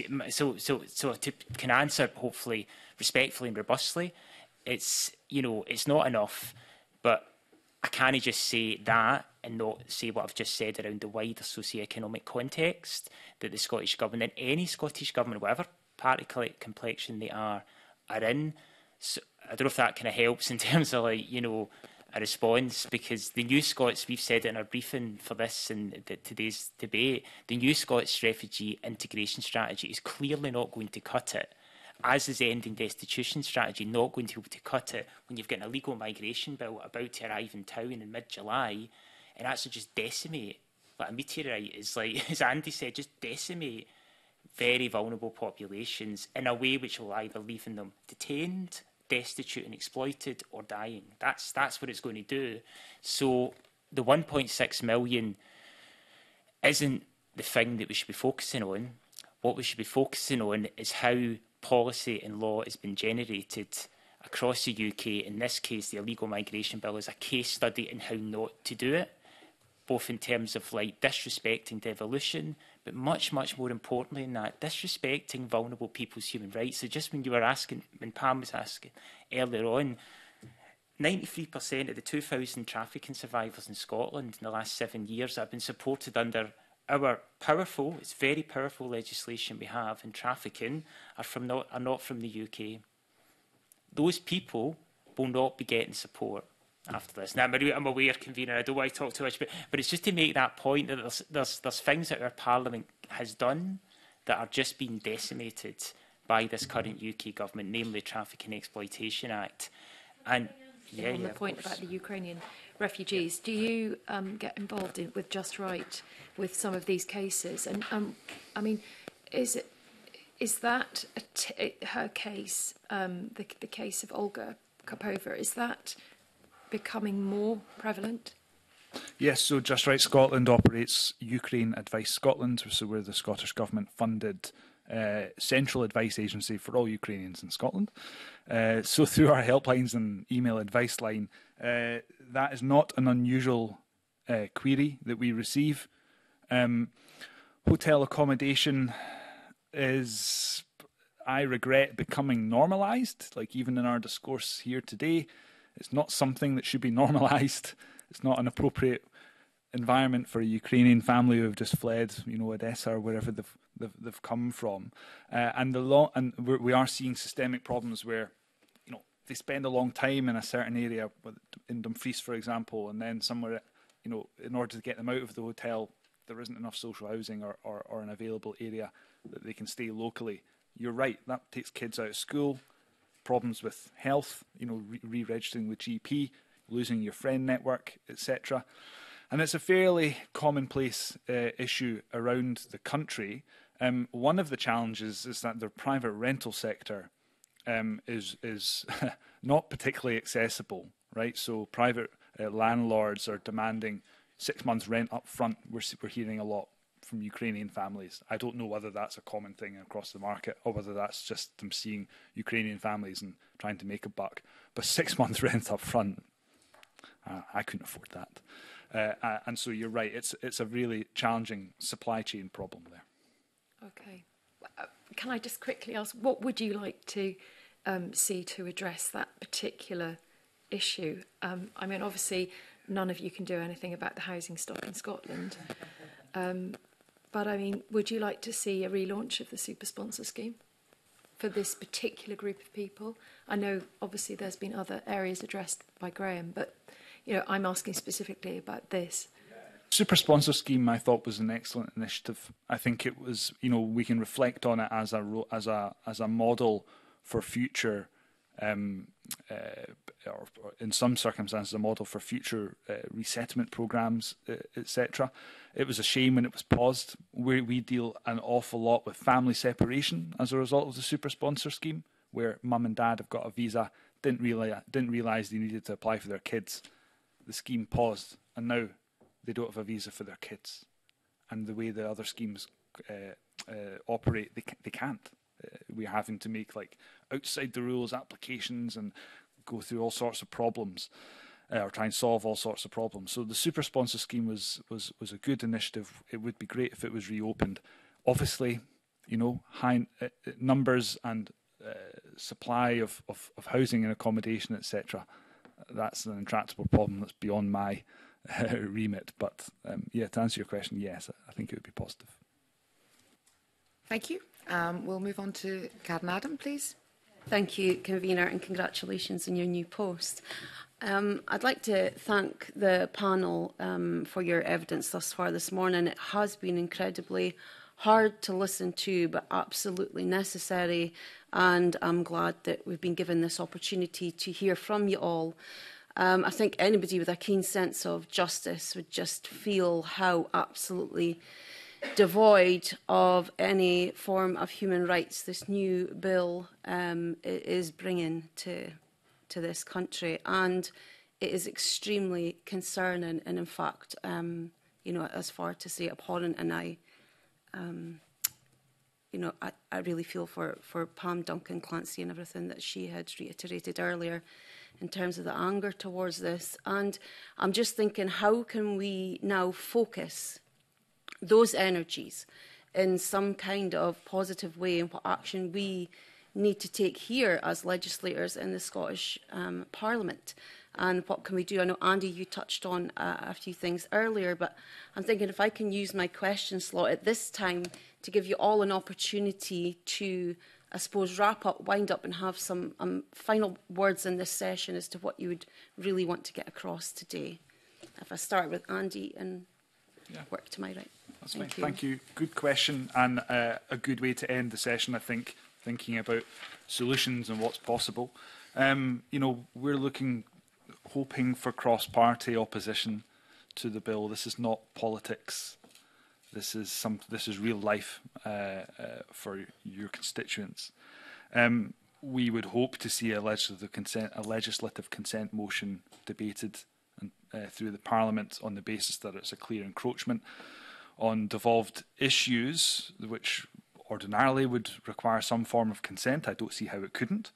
to can answer hopefully respectfully and robustly, it's not enough, but I can't just say that and not say what I've just said around the wider socio-economic context that the Scottish Government and any Scottish Government, whatever party complexion they are in. So I don't know if that kind of helps in terms of a response, because the New Scots, we've said it in our briefing for this and today's debate, the New Scots refugee integration strategy is clearly not going to cut it. As is the ending destitution strategy, not going to be able to cut it when you've got an illegal migration bill about to arrive in town in mid-July and actually just decimate, like a meteorite, is like, as Andy said, just decimate very vulnerable populations in a way which will either leave them detained, destitute and exploited, or dying. That's what it's going to do. So the 1.6 million isn't the thing that we should be focusing on. What we should be focusing on is how policy and law has been generated across the UK. In this case, the illegal migration bill is a case study in how not to do it, both in terms of disrespecting devolution, but much, much more importantly than that, disrespecting vulnerable people's human rights. So just when Pam was asking earlier on, 93% of the 2,000 trafficking survivors in Scotland in the last 7 years have been supported under our powerful, it's very powerful legislation we have in trafficking are not from the UK. Those people will not be getting support after this. Now, I'm aware, Convener, I don't want to talk too much, but it's just to make that point that there's things that our Parliament has done that are just being decimated by this current UK government, namely the Trafficking Exploitation Act. And
on the point about the Ukrainian refugees, do you get involved with Just Right with some of these cases? And I mean, is that her case, the case of Olga Karpova, is that becoming more prevalent?
Yes, so Just Right Scotland operates Ukraine Advice Scotland, so we're the Scottish Government funded central advice agency for all Ukrainians in Scotland. So through our helplines and email advice line, that is not an unusual query that we receive. Hotel accommodation is, I regret, becoming normalised. Like even in our discourse here today, it's not something that should be normalised. It's not an appropriate environment for a Ukrainian family who have just fled, Odessa or wherever they've come from. We are seeing systemic problems where, they spend a long time in a certain area, in Dumfries, for example, and then somewhere, in order to get them out of the hotel, there isn't enough social housing or an available area that they can stay locally. You're right, that takes kids out of school, problems with health, re-registering with GP, losing your friend network, etc. And it's a fairly commonplace issue around the country. One of the challenges is that the private rental sector is not particularly accessible, right? So private landlords are demanding 6 months rent up front. We're hearing a lot from Ukrainian families. I don't know whether that's a common thing across the market or whether that's just them seeing Ukrainian families and trying to make a buck. But 6 months rent up front, I couldn't afford that. And so you're right, it's a really challenging supply chain problem there.
Okay. Can I just quickly ask, what would you like to see to address that particular issue? I mean, obviously, none of you can do anything about the housing stock in Scotland. But I mean, would you like to see a relaunch of the super sponsor scheme for this particular group of people? I know, obviously, there's been other areas addressed by Graham, but I'm asking specifically about this.
Super sponsor scheme, I thought, was an excellent initiative. I think it was, we can reflect on it as a model for future or in some circumstances, a model for future resettlement programmes, etc. It was a shame when it was paused. We deal an awful lot with family separation as a result of the super sponsor scheme, where mum and dad have got a visa, didn't realise they needed to apply for their kids. The scheme paused, and now they don't have a visa for their kids. And the way the other schemes operate, they can't. We're having to make like outside the rules applications and go through all sorts of problems, or try and solve all sorts of problems. So the super sponsor scheme was a good initiative. It would be great if it was reopened. Obviously, you know, high numbers and supply of housing and accommodation, etc. That's an intractable problem that's beyond my remit. But yeah, to answer your question, yes, I think it would be positive.
Thank you. We'll move on to Karen Adam, please.
Thank you, Convener, and congratulations on your new post. I'd like to thank the panel for your evidence thus far this morning. It has been incredibly hard to listen to, but absolutely necessary, and I'm glad that we've been given this opportunity to hear from you all. I think anybody with a keen sense of justice would just feel how absolutely devoid of any form of human rights this new bill is bringing to this country, and it is extremely concerning, and in fact, you know, as far to say abhorrent. And I really feel for Pam Duncan Clancy and everything that she had reiterated earlier in terms of the anger towards this. And I'm just thinking, how can we now focus those energies in some kind of positive way, and what action we need to take here as legislators in the Scottish Parliament, and what can we do? I know, Andy, you touched on a few things earlier, but I'm thinking if I can use my question slot at this time to give you all an opportunity to, I suppose, wrap up, wind up, and have some final words in this session as to what you would really want to get across today. If I start with Andy and work to my right.
That's fine. Thank you. Good question, and a good way to end the session, I think, thinking about solutions and what's possible. You know, we're hoping for cross-party opposition to the bill. This is not politics. This is real life for your constituents. We would hope to see a legislative consent motion debated through the Parliament on the basis that it's a clear encroachment on devolved issues, which ordinarily would require some form of consent. I don't see how it couldn't.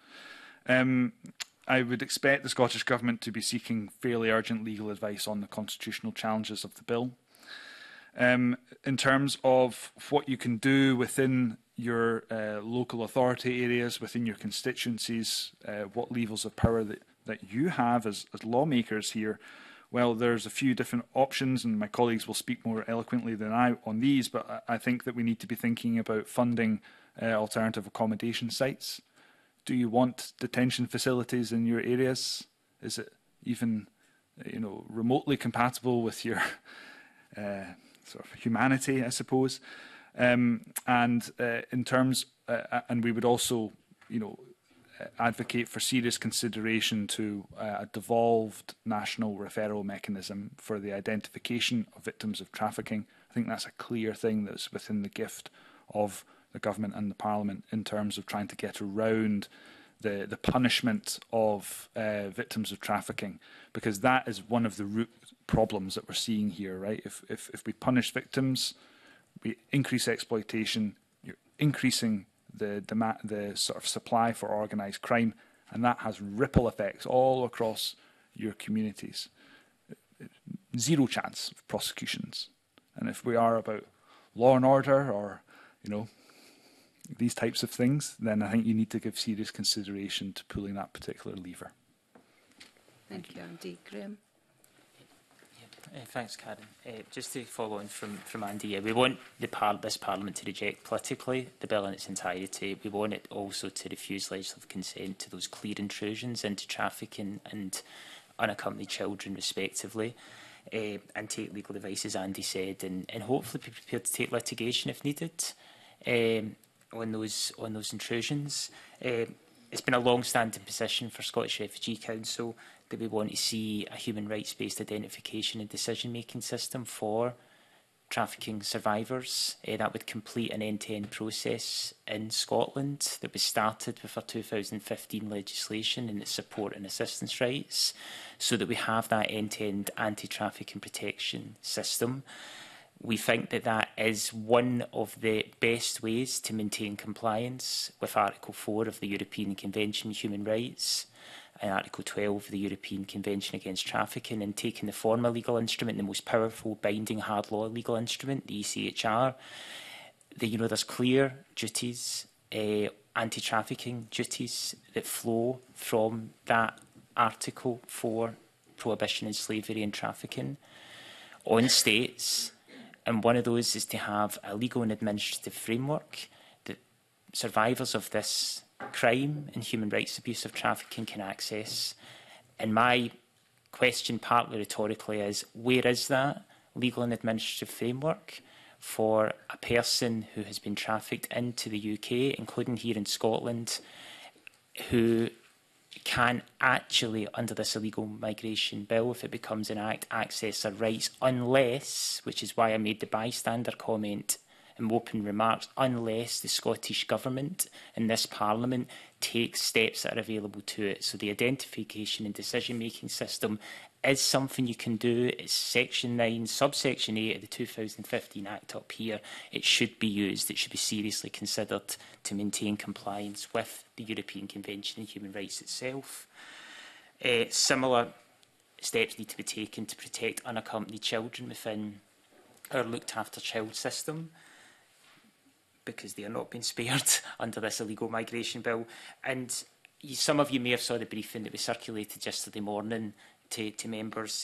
I would expect the Scottish Government to be seeking fairly urgent legal advice on the constitutional challenges of the bill. In terms of what you can do within your local authority areas, within your constituencies, what levels of power that you have as lawmakers here, well, there's a few different options, and my colleagues will speak more eloquently than I on these, but I think that we need to be thinking about funding alternative accommodation sites. Do you want detention facilities in your areas? Is it even, you know, remotely compatible with your sort of humanity, I suppose? And in terms, and we would also, you know, advocate for serious consideration to a devolved national referral mechanism for the identification of victims of trafficking. I think that's a clear thing that's within the gift of the government and the Parliament in terms of trying to get around the punishment of victims of trafficking, because that is one of the root problems that we're seeing here, right? If we punish victims, we increase exploitation, you're increasing the sort of supply for organised crime, and that has ripple effects all across your communities. Zero chance of prosecutions. And if we are about law and order, or, you know, these types of things, then I think you need to give serious consideration to pulling that particular lever.
Thank you, Andy. Graham?
Thanks, Karen. Just to follow on from Andy, we want this Parliament to reject politically the bill in its entirety. We want it also to refuse legislative consent to those clear intrusions into trafficking and unaccompanied children, respectively, and take legal advice, as Andy said, and hopefully be prepared to take litigation if needed on those intrusions. it's been a long-standing position for Scottish Refugee Council that we want to see a human rights-based identification and decision-making system for trafficking survivors. That would complete an end-to-end process in Scotland that was started with our 2015 legislation in its support and assistance rights, so that we have that end-to-end anti-trafficking protection system. We think that that is one of the best ways to maintain compliance with Article 4 of the European Convention on Human Rights and Article 12 of the European Convention Against Trafficking, and taking the former legal instrument, the most powerful binding hard law legal instrument, the ECHR. There's clear duties, anti-trafficking duties that flow from that Article 4 prohibition in slavery and trafficking on states. And one of those is to have a legal and administrative framework that survivors of this crime and human rights abuse of trafficking can access. And my question, partly rhetorically, is where is that legal and administrative framework for a person who has been trafficked into the UK, including here in Scotland, who can actually, under this illegal migration bill, if it becomes an act, access their rights, unless, which is why I made the bystander comment in my opening remarks, unless the Scottish Government and this Parliament takes steps that are available to it. So the identification and decision-making system is something you can do. It's Section 9, subsection 8 of the 2015 Act up here. It should be used. It should be seriously considered to maintain compliance with the European Convention on Human Rights itself. Similar steps need to be taken to protect unaccompanied children within our looked-after child system, because they are not being spared under this illegal migration bill. And some of you may have saw the briefing that was circulated yesterday morning to members,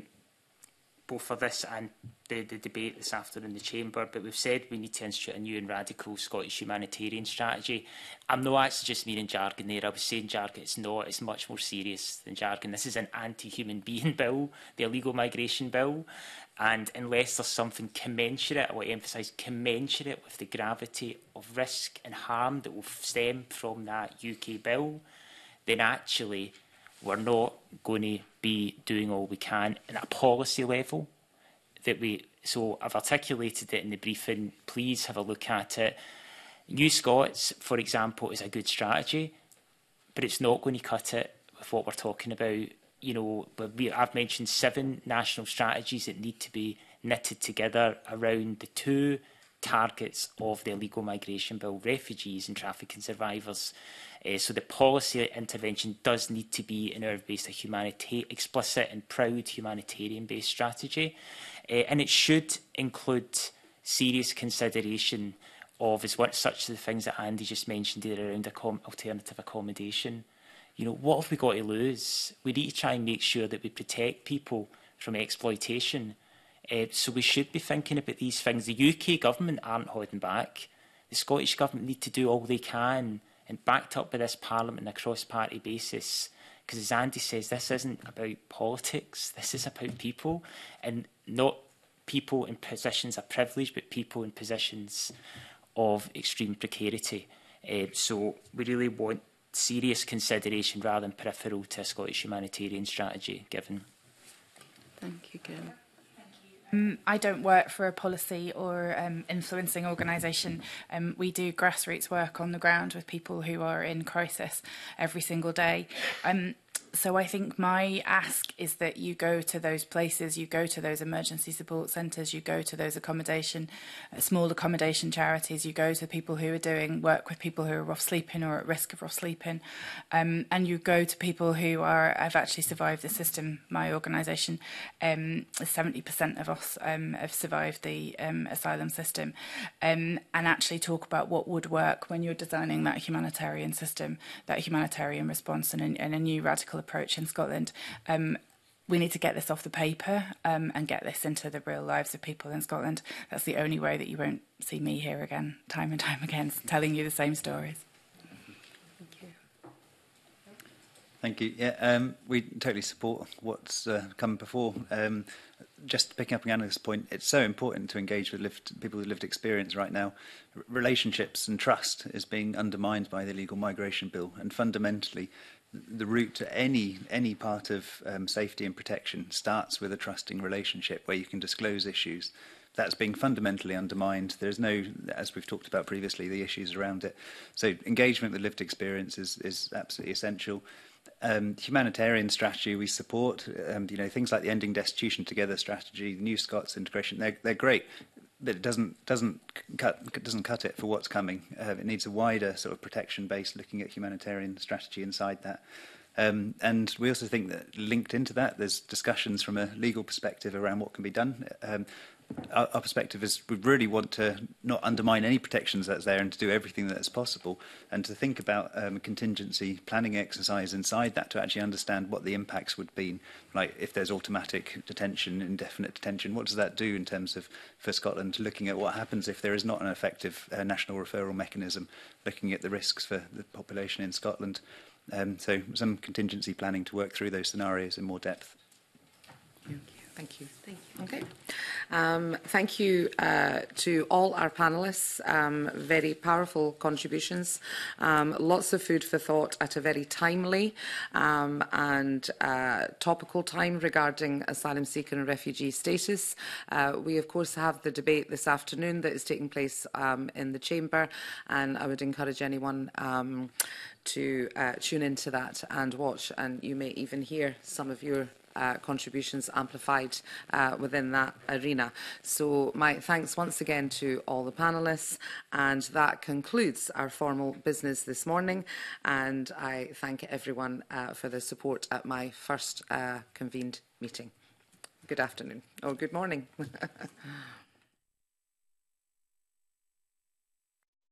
both for this and the debate this afternoon in the Chamber, but we've said we need to institute a new and radical Scottish humanitarian strategy. I'm not actually just meaning jargon there. I was saying jargon. It's not. It's much more serious than jargon. This is an anti-human being bill, the illegal migration bill, and unless there's something commensurate, I want to emphasise commensurate with the gravity of risk and harm that will stem from that UK bill, then actually we're not going to be doing all we can at a policy level. So I've articulated it in the briefing. Please have a look at it. New Scots, for example, is a good strategy, but it's not going to cut it with what we're talking about. I've mentioned 7 national strategies that need to be knitted together around the 2 targets of the illegal migration bill: refugees and trafficking survivors. So the policy intervention does need to be, in our base, a explicit and proud humanitarian-based strategy. And it should include serious consideration of, such the things that Andy just mentioned there around alternative accommodation. What have we got to lose? We need to try and make sure that we protect people from exploitation. So we should be thinking about these things. The UK government aren't holding back. The Scottish government need to do all they can, and backed up by this Parliament on a cross-party basis. Because as Andy says, this isn't about politics. This is about people, and not people in positions of privilege, but people in positions of extreme precarity. So we really want serious consideration rather than peripheral to a Scottish humanitarian strategy given.
Thank you, Kim.
I don't work for a policy or influencing organisation. We do grassroots work on the ground with people who are in crisis every single day. So I think my ask is that you go to those places, you go to those emergency support centres, you go to those small accommodation charities, you go to people who are doing work with people who are rough sleeping or at risk of rough sleeping, and you go to people who have actually survived the system. My organisation, 70% of us have survived the asylum system, and actually talk about what would work when you're designing that humanitarian system, that humanitarian response, and a new radical approach in Scotland. We need to get this off the paper and get this into the real lives of people in Scotland. That's the only way that you won't see me here again, time and time again, telling you the same stories.
Thank you.
Thank you. Yeah, we totally support what's come before. just picking up on Anna's point, it's so important to engage with people with lived experience right now. Relationships and trust is being undermined by the Illegal Migration Bill, and fundamentally, the route to any part of safety and protection starts with a trusting relationship where you can disclose issues. That's being fundamentally undermined. There's no, as we've talked about previously, the issues around it. So engagement with lived experience is absolutely essential. Humanitarian strategy we support. Things like the Ending Destitution Together strategy, the New Scots integration. They're great, but it doesn't cut it for what's coming. It needs a wider sort of protection base, looking at humanitarian strategy inside that. And we also think that linked into that, there's discussions from a legal perspective around what can be done. Our perspective is we really want to not undermine any protections that's there and to do everything that's possible, and to think about a contingency planning exercise inside that to actually understand what the impacts would be. Like if there's automatic detention, indefinite detention, what does that do in terms of, for Scotland, looking at what happens if there is not an effective national referral mechanism, looking at the risks for the population in Scotland. So some contingency planning to work through those scenarios in more depth.
Thank you. Thank you. Okay. Thank you to all our panellists. Very powerful contributions. Lots of food for thought at a very timely and topical time regarding asylum seeker and refugee status. We, of course, have the debate this afternoon that is taking place in the Chamber, and I would encourage anyone to tune into that and watch, and you may even hear some of your contributions amplified within that arena. So my thanks once again to all the panellists, and that concludes our formal business this morning, and I thank everyone for their support at my first convened meeting. Good afternoon, or good morning.